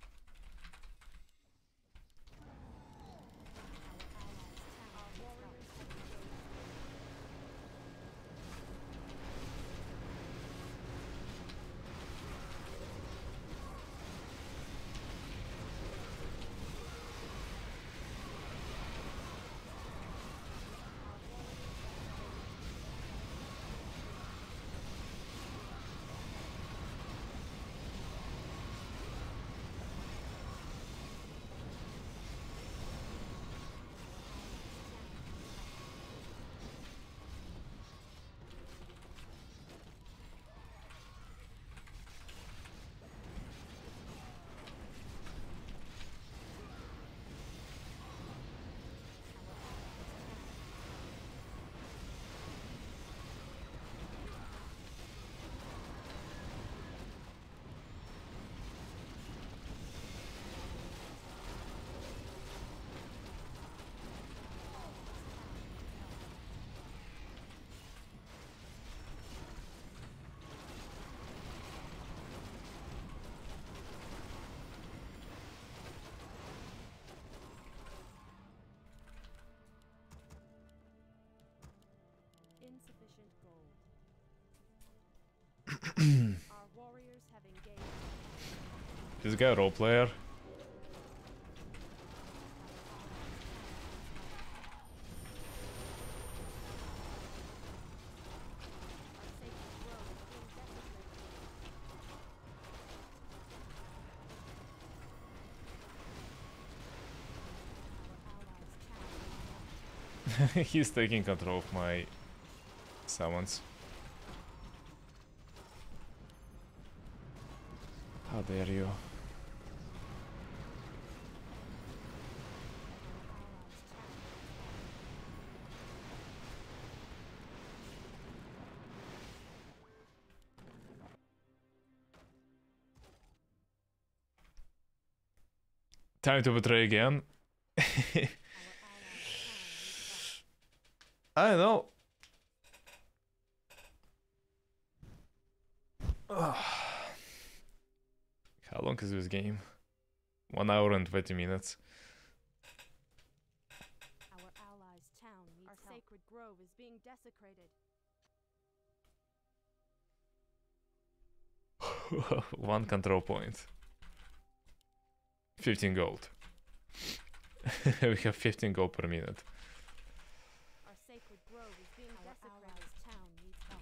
Insufficient gold. Our warriors have engaged. This guy a role player. He's taking control of my summons. How dare you? Time to betray again. I don't know. How long is this game? One hour and twenty minutes. Our allies' town needs Our help. Sacred grove is being desecrated. One control point. fifteen gold. We have fifteen gold per minute. Our sacred grove is being Our desecrated. Allies' town needs help.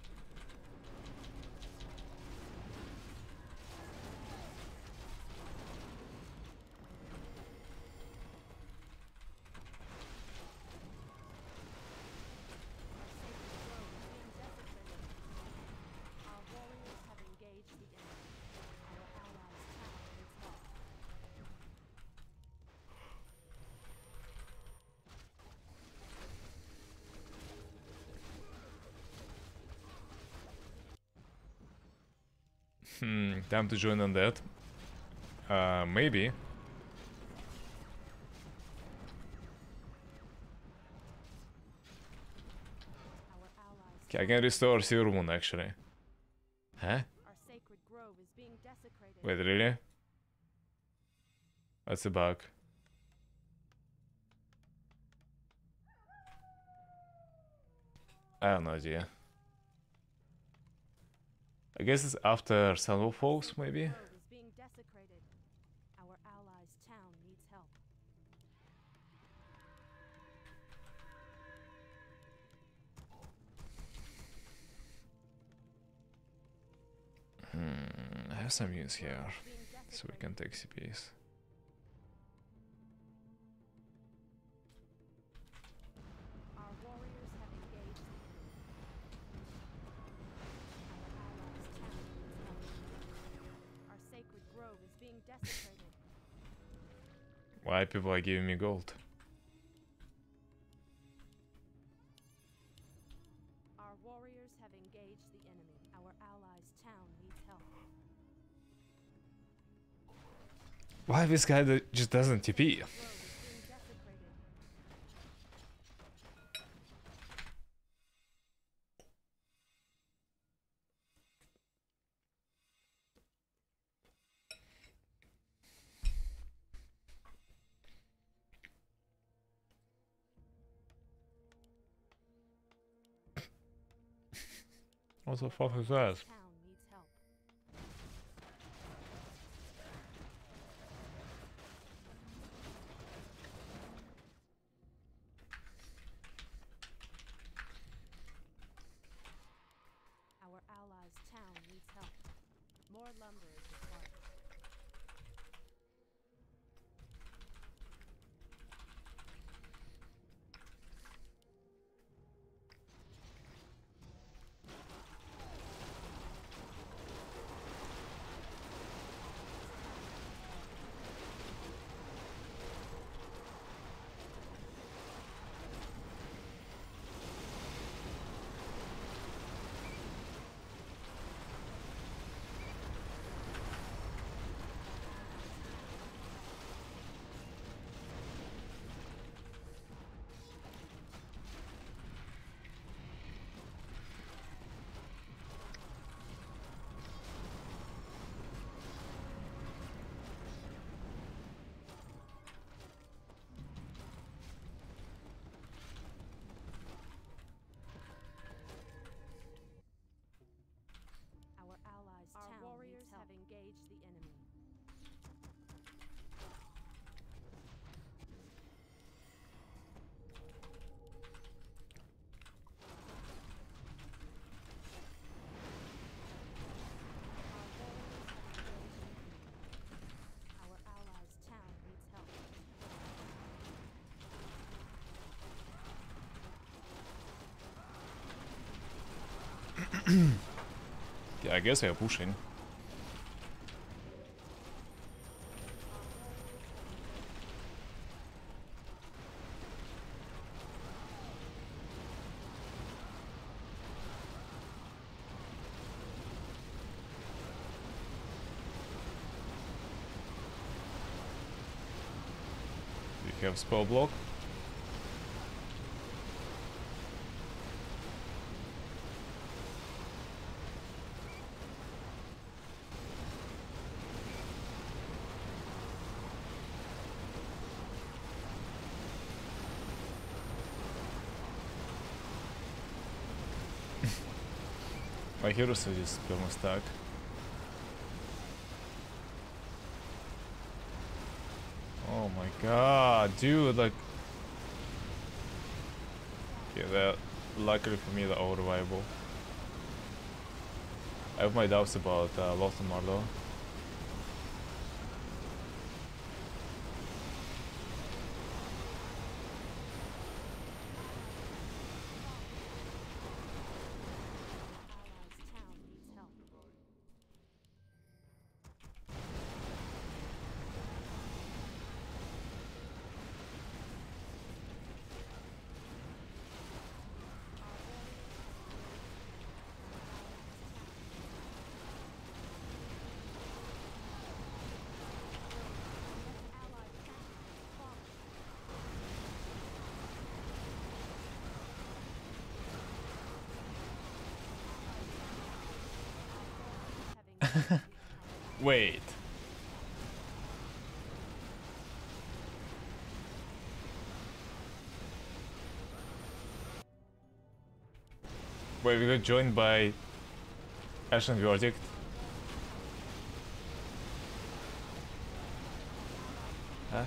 Our warriors have engaged the enemy. Our allies' town needs help. Hmm, time to join on that. Uh, maybe. Our allies' Okay, I can restore Silver Moon actually. Huh? Our sacred grove is being desecrated. Wait, really? That's a bug. I have no idea. I guess it's after Salvo Falls, maybe? Grove is being desecrated. Our allies' town needs help. Hmm, I have some units here, Grove is being so we desecrated. can take C Ps. Our warriors have engaged the enemy. Our allies' town needs help. Our sacred grove is being desecrated. Why people are giving me gold? Our warriors have engaged the enemy. Our allies' town needs help. Why this guy that just doesn't T P? Grove is being desecrated. What the fuck is Our that? town needs help. Our allies' town needs help. More lumber is required. Our allies' Our town warriors have engaged the enemy. Our warriors have engaged the enemy. Our allies' town needs help. Yeah, I guess we are pushing. We have spell block. My heroes are just perma stuck. Oh my god, dude, like... Yeah, that luckily for me, they're all reliable. I have my doubts about uh, Lothamar though. Allies' town needs help. Wait. Wait, we got joined by Ashen Verdict. Huh?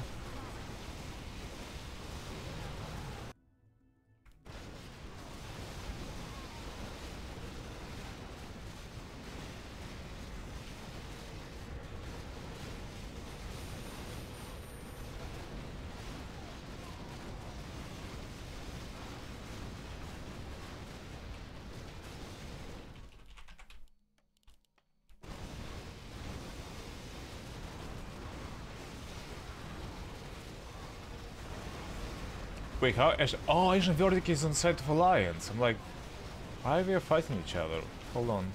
Wait, how? Ash oh, Asian Verdict is on side of Alliance. I'm like, why are we fighting each other? Hold on.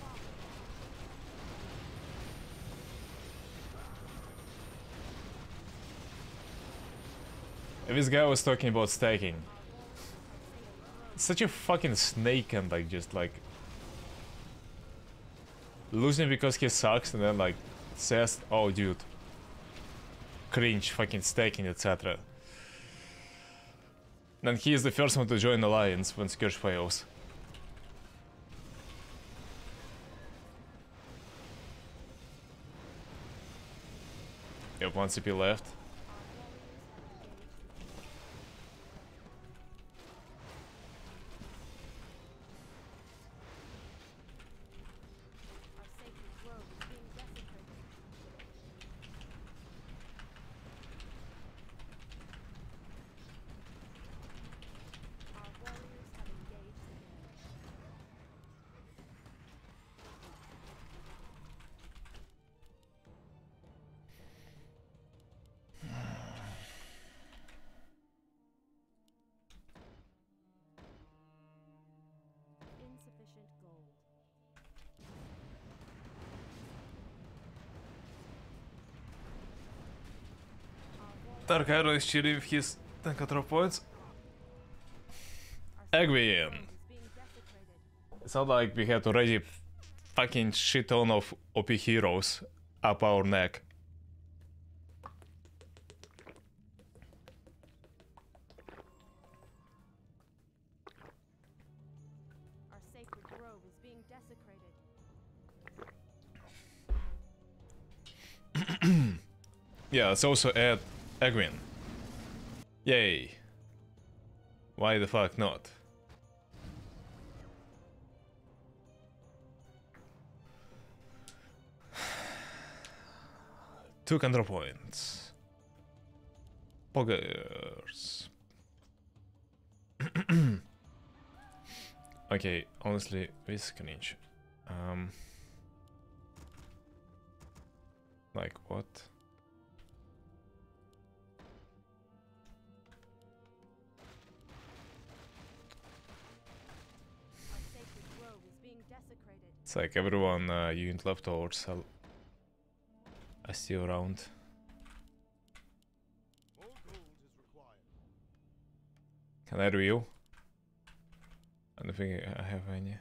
This guy was talking about staking. Such a fucking snake and like just like losing because he sucks and then like says, oh dude, cringe, fucking staking, et cetera. Then he is the first one to join Alliance when Scourge fails. You have one C P left. Our sacred grove is being desecrated. Our warriors have engaged the enemy. Insufficient gold. Dark Arrow is cheating with his ten control points. Our Egwene. grove is being desecrated. It's not like we had already fucking shit ton of O P heroes up our neck. Our sacred grove is being desecrated. Yeah, let's also add Egwene. Yay. Why the fuck not? Two control points. Poggers. Okay, honestly, this cringe. Um, like what? Our sacred grove is being desecrated. It's like everyone uh, unit leftovers are, are still around. More gold is required. Can I review? I don't think I have any.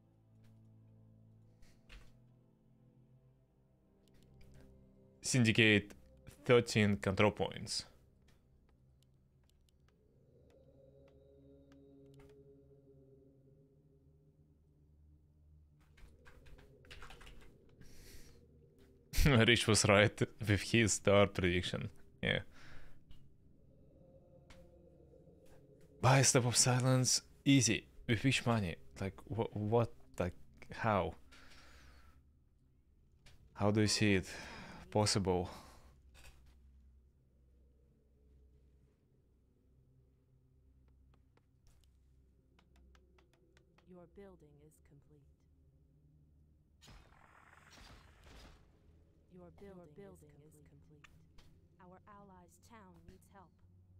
Syndicate thirteen control points. Rich was right with his star prediction. Yeah. Buy Step of Silence easy. With which money? Like what? What? Like how? How do you see it possible? Your building is complete. Your building, building is, complete. is complete. Our allies' town needs help.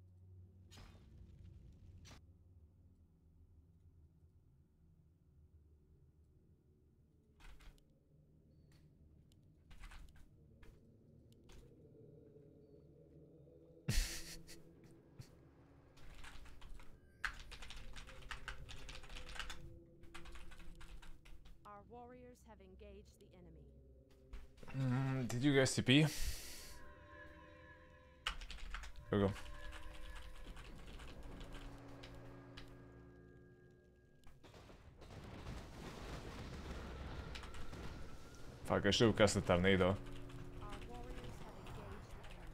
Our warriors have engaged the enemy. Mm, did you guys T P? Here we go. Fuck, I should have cast a tornado. Our warriors have engaged the enemy.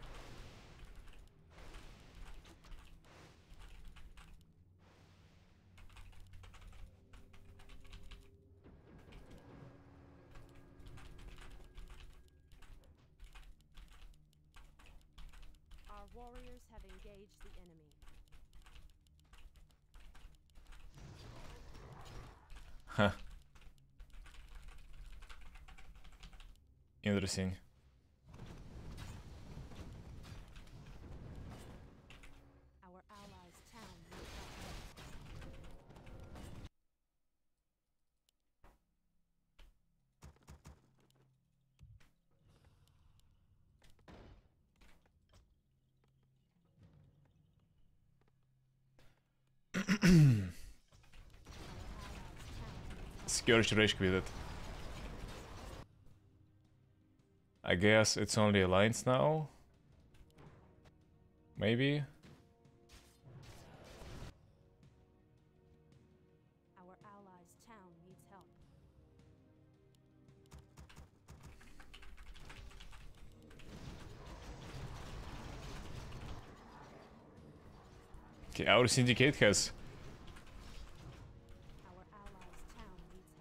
Our warriors have engaged the enemy. Huh. Interesting. Our allies' town needs help. Scourge Rage quitted. I guess it's only alliance now? Maybe? Our allies' town needs help. Okay, our syndicate has Our allies' town needs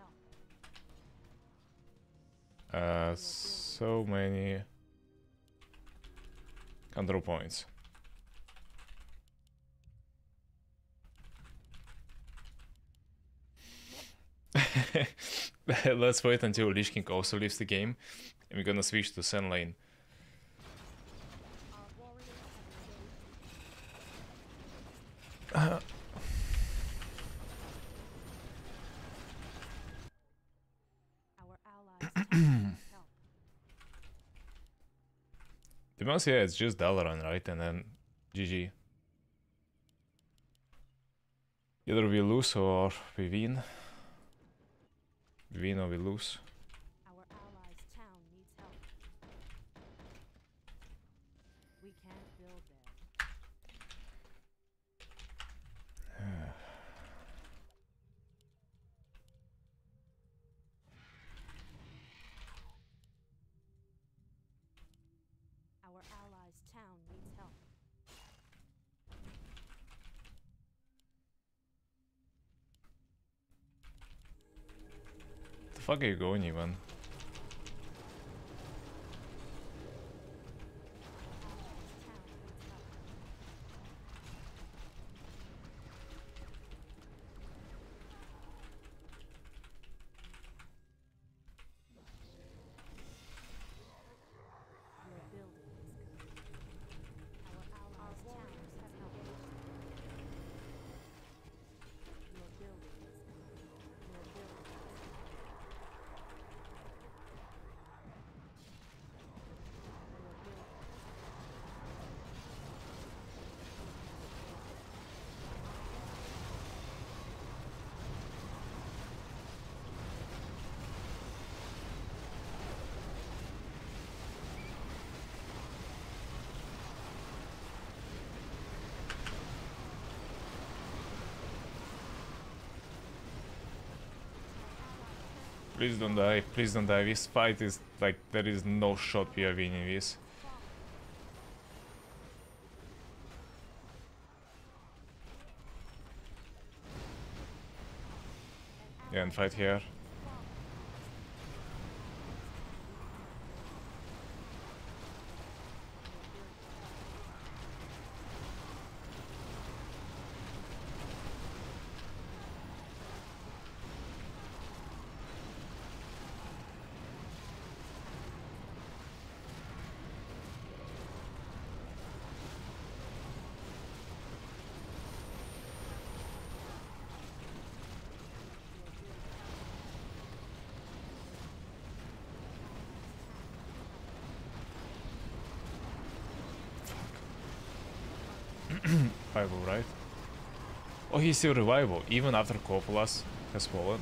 help. uh, so many control points. Let's wait until Lich King also leaves the game, and we're gonna switch to Sen lane. Our warriors have engaged. Our allies' town needs help. To be honest, yeah, it's just Dalaran, right? And then G G. Either we lose or we win. We win or we lose. Our allies' town needs help. We can't build there. Our allies' town needs help. The fuck are you going even? Our allies' town needs help. Your building is good. Our allies' towns have helped. Your building is good. Your building is good. Your building. Please don't die, please don't die. This fight is like, there is no shot we are winning this. Yeah, and fight here. Revival, right? Oh, he's still revival, even after Copulas has fallen.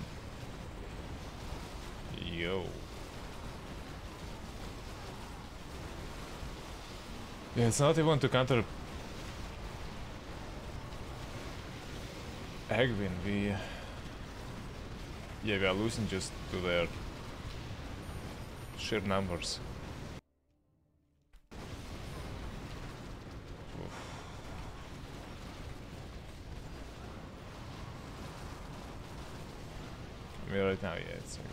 Yo. Yeah, it's not even to counter Hagwin. We, yeah, we are losing just to their sheer numbers. I mean, right now, yeah, it's okay.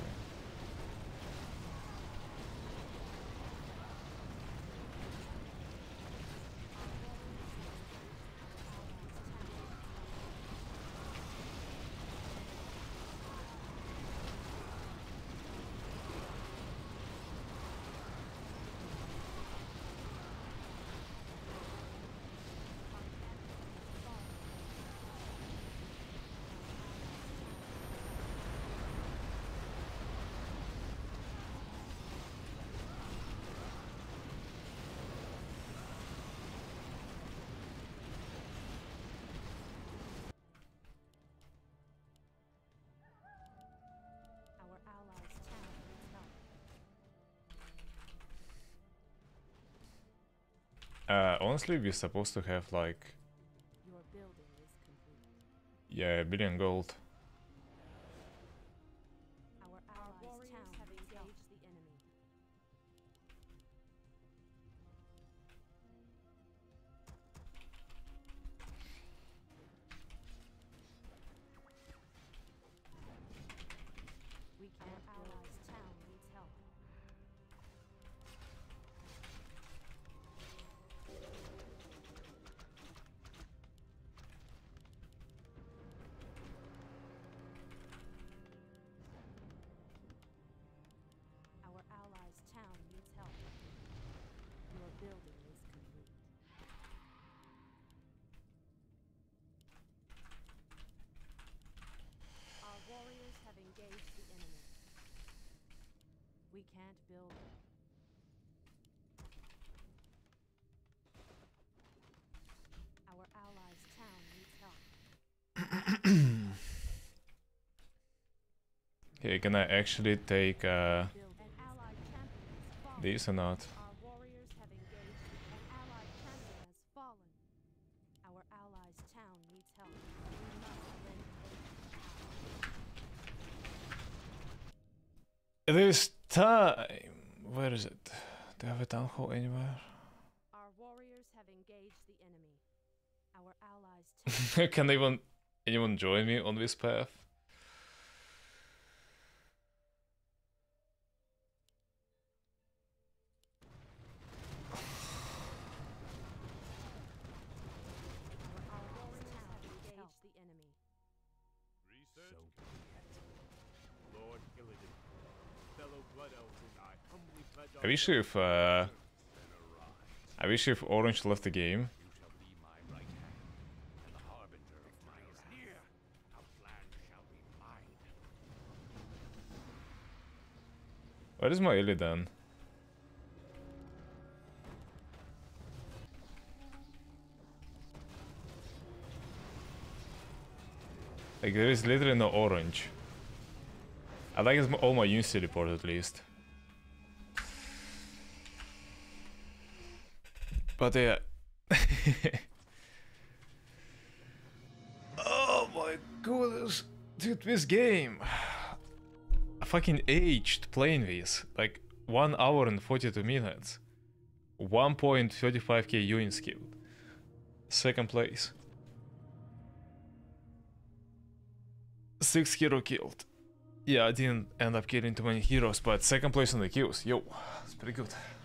Our allies' town needs help. Uh, honestly, we're supposed to have like, Your building is complete. yeah, a billion gold. Our allies' town have engaged the enemy. We can't. Our allies' town needs help. Our allies' town needs help. Your building is complete. Our warriors have engaged the enemy. We can't build. Our allies' town needs help. Okay, can I actually take uh, Build an allied champion has fallen. these or not? Our warriors have engaged. An allied champion has fallen. Our allies' town needs help. We must lend aid. It is time. Where is it? Do I have a town hall anywhere? Our warriors have engaged the enemy. Our allies' town. Can anyone anyone join me on this path? Our warriors have engaged the enemy. Research. So be it. Lord Illidan, fellow blood elves and I humbly pledge I wish if uh, I wish if Orange left the game. You shall be my right hand, and the harbinger of my is near. Outland shall be mine. Where is my Illidan? Like there is literally no orange. I like it's all my units teleport at least. But yeah. Oh my goodness. Dude, this game. I fucking aged playing this. Like one hour and forty-two minutes. one point three five K units killed. Second place. Six hero killed. Yeah, I didn't end up killing too many heroes, but second place on the kills. Yo, it's pretty good.